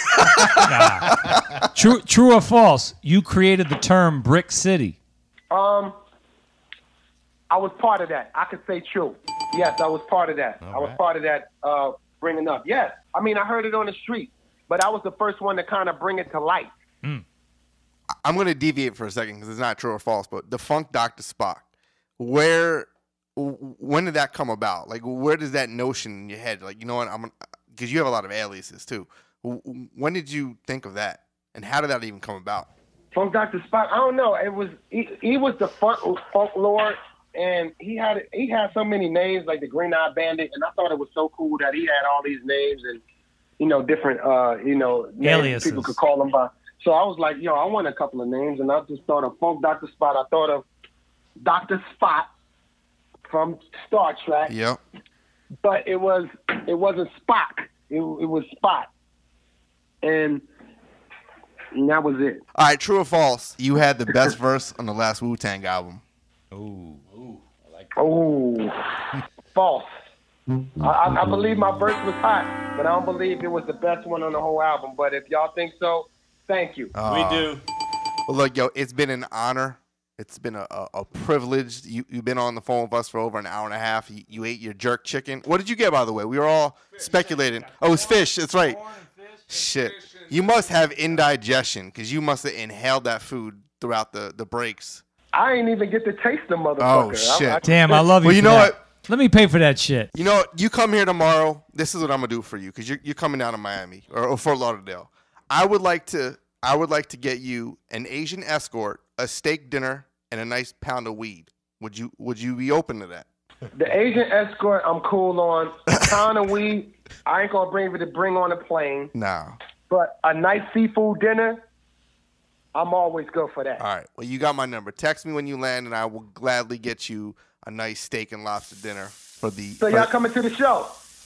True or false? You created the term Brick City. I was part of that. I could say true. Yes, I was part of that. I was part of that bringing up. Yes, I mean I heard it on the street, but I was the first one to kind of bring it to light. I'm going to deviate for a second because it's not true or false, but the Funk Dr. Spock, when did that come about? Like, where does that notion in your head? Like, you know what? Because you have a lot of aliases too. When did you think of that, and how did that even come about? Funk Dr. Spot. I don't know. It was he was the funk lord, and he had so many names like the Green Eye Bandit, and I thought it was so cool that he had all these names and different names Aliases. people could call him by. So I was like, I want a couple of names, and I just thought of Funk Dr. Spot. I thought of Dr. Spot from Star Trek. Yep. But it wasn't Spock. It was Spot, and that was it. All right, true or false? You had the best verse on the last Wu-Tang album. Ooh, I like that. Oh, false. I believe my verse was hot, but I don't believe it was the best one on the whole album. But if y'all think so, thank you. We do. Well, look, it's been an honor. It's been a privilege. You've been on the phone with us for over an hour and a half. You ate your jerk chicken. What did you get, by the way? We were all speculating. Oh, it was fish. That's right. Shit. You must have indigestion because you must have inhaled that food throughout the breaks. I ain't even get to taste the motherfucker. Oh, shit. Damn, I love you. Well, you for know that. what? Let me pay for that shit. You know what? You come here tomorrow. This is what I'm going to do for you because you're coming down to Miami or Fort Lauderdale. I would like to get you an Asian escort, a steak dinner, and a nice pound of weed. Would you be open to that? The Asian escort, I'm cool on. A pound of weed, I ain't gonna bring on a plane. No. But a nice seafood dinner, I'm always good for that. All right. Well, you got my number. Text me when you land, and I will gladly get you a nice steak and lobster dinner for the. So y'all coming to the show?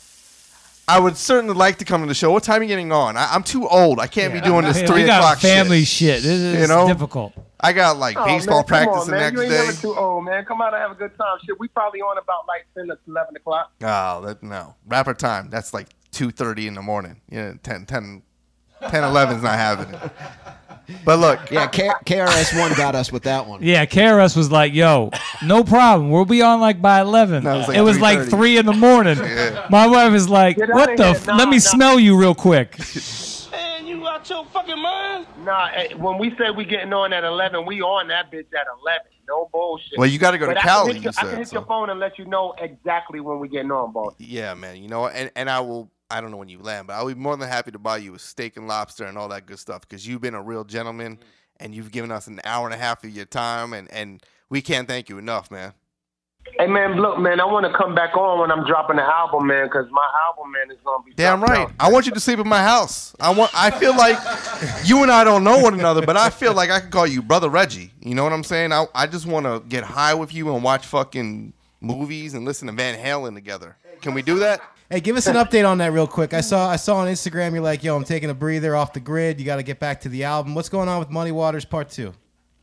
I would certainly like to come to the show. What time are you getting on? I'm too old. I can't be doing this 3 we got o'clock family shit. This is difficult. I got like baseball man, practice on, the man. next You ain't day. never too old, man. Come out and have a good time. Shit, we probably on about like 10 to 11 o'clock. Oh, no. Rapper time. That's like 2:30 in the morning. 10, 11's not having it. But look. Yeah, KRS-One got us with that one. Yeah, KRS was like, yo, no problem. We'll be on like by 11. No, it was like 3 in the morning. Yeah. My wife is like, Get what outta the? here. Let me smell you real quick. Man, you out your fucking mind? Nah, when we say we getting on at 11, we on that bitch at 11. No bullshit. Well, you got to go to But Cali, I can hit your phone and let you know exactly when we getting on, boss. Yeah, man. You know what? And I don't know when you land, but I'll be more than happy to buy you a steak and lobster and all that good stuff because you've been a real gentleman and you've given us an hour and a half of your time, and we can't thank you enough, man. Hey, man, look, man, I want to come back on when I'm dropping the album, man, because my album, man, is going to be Damn dropped right. out. I want you to sleep in my house. I feel like you and I don't know one another, but I feel like I can call you Brother Reggie. You know what I'm saying? I just want to get high with you and watch fucking movies and listen to Van Halen together. Can we do that? Hey, give us an update on that real quick. I saw on Instagram you're like, yo, I'm taking a breather off the grid. You got to get back to the album. What's going on with Muddy Waters Part 2?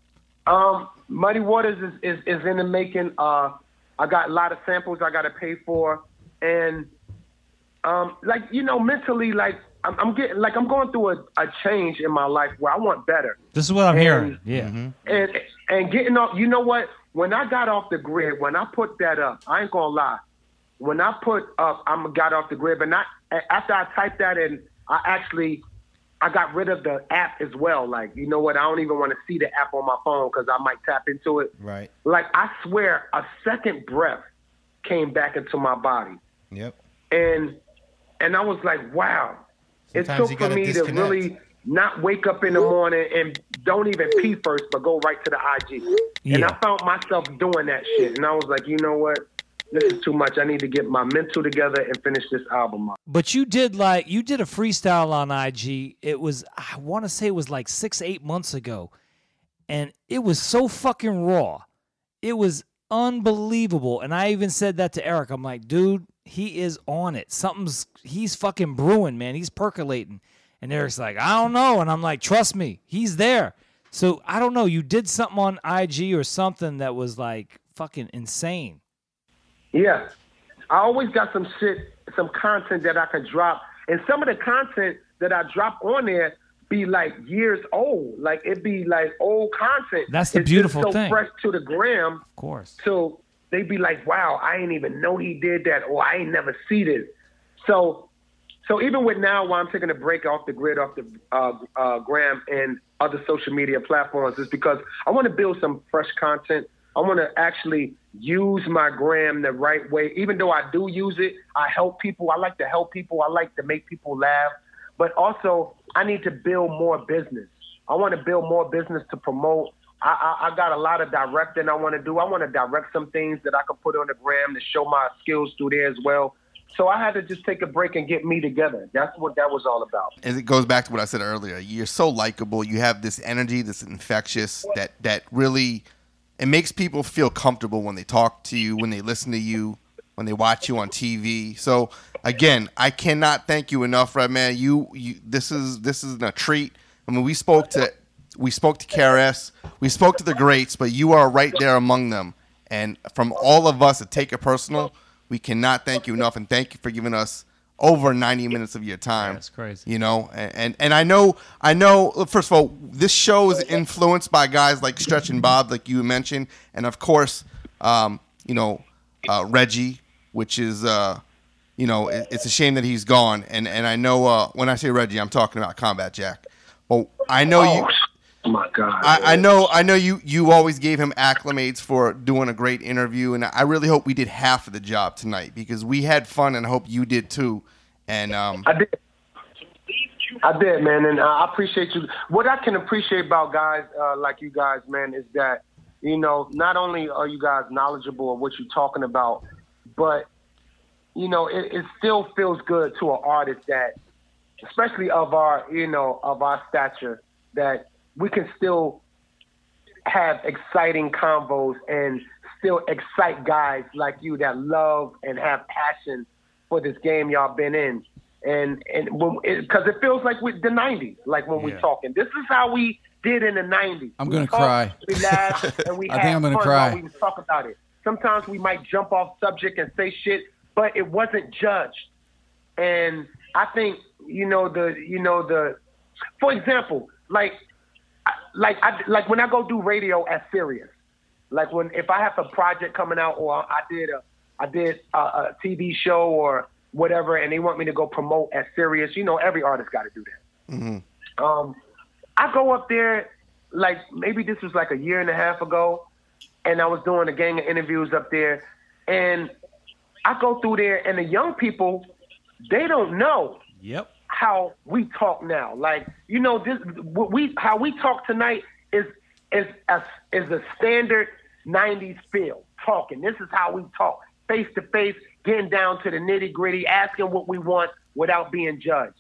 Muddy Waters is in the making. I got a lot of samples I got to pay for, and mentally, I'm getting I'm going through a change in my life where I want better. This is what I'm hearing. Yeah. And getting off. You know what? When I got off the grid, when I put that up, I ain't gonna lie. When I put up, I got off the grid, but not after I typed that in. I got rid of the app as well. Like, you know what? I don't even want to see the app on my phone because I might tap into it. Right. Like, I swear, a second breath came back into my body. Yep. And I was like, wow. Sometimes it took for me to really not wake up in the morning and don't even pee first, but go right to the IG. Yeah. And I found myself doing that shit. And I was like, you know what? This is too much. I need to get my mental together and finish this album up. But you did a freestyle on IG. It was, I want to say it was like 6-8 months ago. And it was so fucking raw. It was unbelievable. And I even said that to Eric. I'm like, dude, he is on it. He's fucking brewing, man. He's percolating. And Eric's like, I don't know. And I'm like, trust me, he's there. So I don't know. You did something on IG or something that was like fucking insane. Yeah. I always got some content that I can drop. And some of the content that I drop on there be like years old. Like, it be like old content. That's the It's beautiful just so thing. fresh to the gram. Of course. So they be like, wow, I ain't even know he did that, or I ain't never see this. So even with now, while I'm taking a break off the grid, off the gram and other social media platforms, is because I want to build some fresh content. I want to actually use my gram the right way. Even though I do use it, I help people. I like to help people. I like to make people laugh. But also, I need to build more business. I want to build more business to promote. I got a lot of directing I want to do. I want to direct some things that I can put on the gram to show my skills through there as well. So I had to just take a break and get me together. That's what that was all about. And it goes back to what I said earlier. You're so likable. You have this energy that's infectious that really it makes people feel comfortable when they talk to you, when they listen to you, when they watch you on TV. So again, I cannot thank you enough, Redman. You this is a treat. I mean, we spoke to KRS, we spoke to the greats, but you are right there among them. And from all of us at Take It Personal, we cannot thank you enough, and thank you for giving us over 90 minutes of your time. That's crazy. You know, and I know. First of all, this show is influenced by guys like Stretch and Bob, like you mentioned, and of course, Reggie, which is, it's a shame that he's gone. And I know when I say Reggie, I'm talking about Combat Jack. Well, I know you. Oh my God! I know you always gave him acclimates for doing a great interview, and I really hope we did half of the job tonight because we had fun, and I hope you did too. And I did, man, and I appreciate you. What I can appreciate about guys like you guys, man, is that not only are you guys knowledgeable of what you're talking about, but it still feels good to an artist that, especially of our stature, that we can still have exciting convos and still excite guys like you that love and have passion for this game y'all been in. And because it feels like with the 90s, like when we're talking. This is how we did in the 90s. I'm going to cry. We laughed and we I had think I'm fun gonna cry. while we was talking about it. Sometimes we might jump off subject and say shit, but it wasn't judged. And I think, for example, like when I go do radio at Sirius, like if I have a project coming out or I did a TV show or whatever, and they want me to go promote at Sirius, every artist got to do that. Mm-hmm. I go up there, like maybe this was like a year and a half ago, and I was doing a gang of interviews up there, and I go through there, and the young people, they don't know. Yep. How we talk now, like how we talk tonight is a standard '90s feel talking. This is how we talk, face to face, getting down to the nitty gritty, asking what we want without being judged.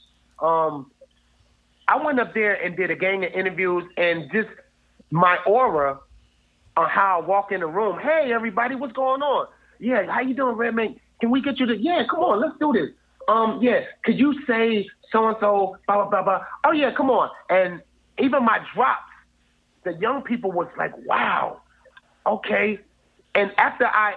I went up there and did a gang of interviews, and just my aura on how I walk in the room. Hey, everybody, what's going on? Yeah, how you doing, Redman? Can we get you to? Yeah, come on, let's do this. Yeah, could you say so-and-so, blah, blah, blah, blah. Oh, yeah, come on. And even my drops, the young people was like, wow, okay. And after I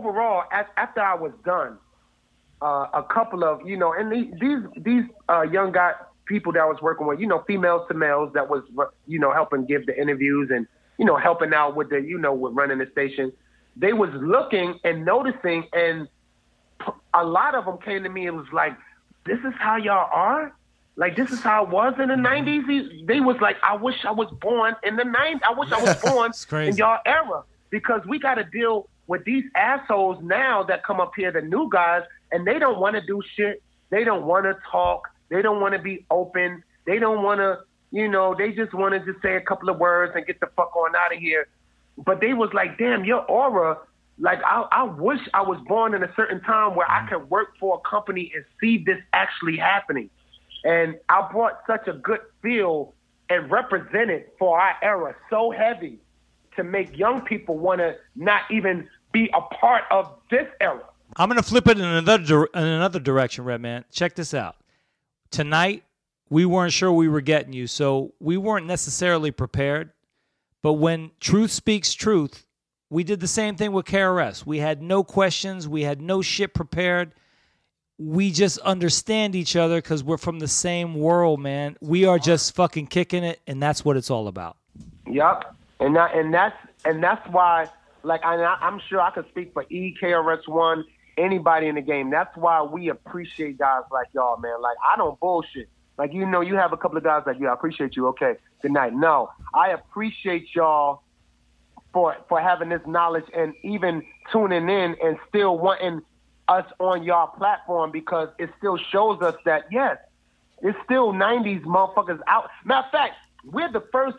was done, a couple of, and these young guy people that I was working with, females to males that was, helping give the interviews and, helping out with with running the station, they was looking and noticing, and a lot of them came to me and was like, this is how y'all are? Like, this is how it was in the 90s? They was like, I wish I was born in the 90s. I wish I was born in y'all era. Because we got to deal with these assholes now that come up here, the new guys, and they don't want to do shit. They don't want to talk. They don't want to be open. They don't want to, they just want to just say a couple of words and get the fuck on out of here. But they was like, damn, your aura, like, I wish I was born in a certain time where I could work for a company and see this actually happening. And I brought such a good feel and represented for our era so heavy to make young people want to not even be a part of this era. I'm going to flip it in another direction, Redman. Check this out. Tonight, we weren't sure we were getting you, so we weren't necessarily prepared. But when truth speaks truth, we did the same thing with KRS. We had no questions. We had no shit prepared. We just understand each other because we're from the same world, man. We are just fucking kicking it, and that's what it's all about. Yup, and that's why, like, I'm sure I could speak for KRS-One, anybody in the game. That's why we appreciate guys like y'all, man. Like, I don't bullshit. Like, you have a couple of guys like, I appreciate you. Okay, good night. No, I appreciate y'all for having this knowledge and even tuning in and still wanting us on y'all platform, because it still shows us that, yes, it's still 90s motherfuckers out. Matter of fact, we're the first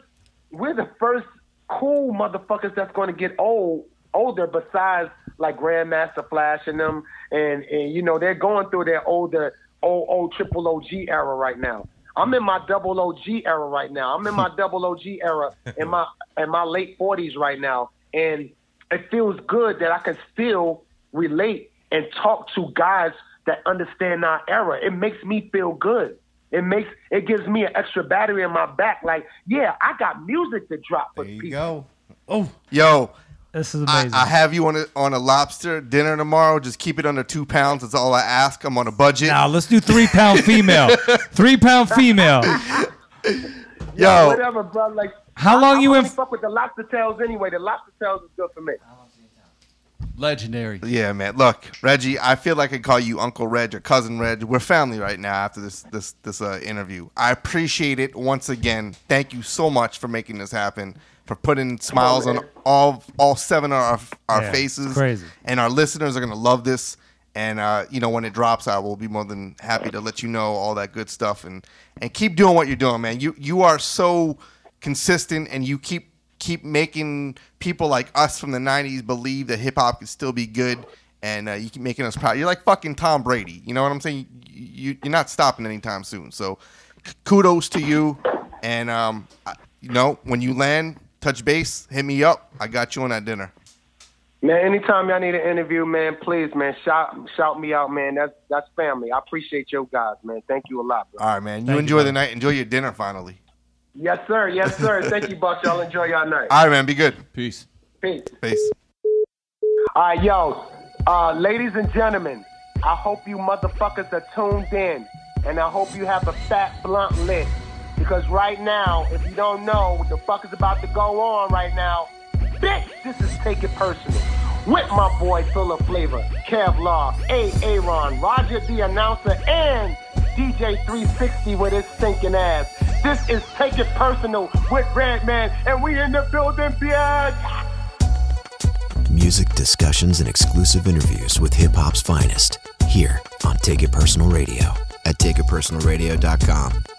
cool motherfuckers that's going to get older besides like Grandmaster Flash and them, and you know, they're going through their old triple OG era right now. I'm in my double OG era right now. I'm in my double OG era in my late 40s right now, and it feels good that I can still relate and talk to guys that understand our era. It makes me feel good. It gives me an extra battery in my back. Like, yeah, I got music to drop for people. There you go. Oh, yo, this is amazing. I have you on a lobster dinner tomorrow. Just keep it under 2 pounds. That's all I ask. I'm on a budget. Now let's do 3 pound female. 3 pound female. Yo, whatever, bro. Like, how long you in? Fuck with the lobster tails anyway. The lobster tails is good for me. Legendary. Yeah, man. Look, Reggie, I feel like I call you Uncle Reg or Cousin Reg. We're family right now after this interview. I appreciate it once again. Thank you so much for making this happen, for putting smiles on all 7 of our faces. It's crazy. And our listeners are gonna love this. And you know, when it drops, I will be more than happy to let you know all that good stuff. And keep doing what you're doing, man. You are so consistent, and you keep making people like us from the 90s believe that hip hop can still be good, and you keep making us proud. You're like fucking Tom Brady. You know what I'm saying? You're not stopping anytime soon. So kudos to you. And you know, when you land, touch base, hit me up. I got you on that dinner. Man, anytime y'all need an interview, man, please, man, shout me out, man. That's family. I appreciate you guys, man. Thank you a lot, bro. All right, man. You enjoy the night. Enjoy your dinner finally. Yes, sir. Yes, sir. Thank you, boss. Y'all enjoy y'all night. All right, man. Be good. Peace. Peace. Peace. All right, yo. Ladies and gentlemen, I hope you motherfuckers are tuned in, and I hope you have a fat blunt lit, because right now, if you don't know what the fuck is about to go on right now, bitch, this is Take It Personal. With my boy Full of Flavor, Kevlar, Aaron, Roger the Announcer, and DJ 360 with his stinking ass. This is Take It Personal with Redman, and we in the building, bitch! Music, discussions, and exclusive interviews with hip-hop's finest, here on Take It Personal Radio at takeitpersonalradio.com.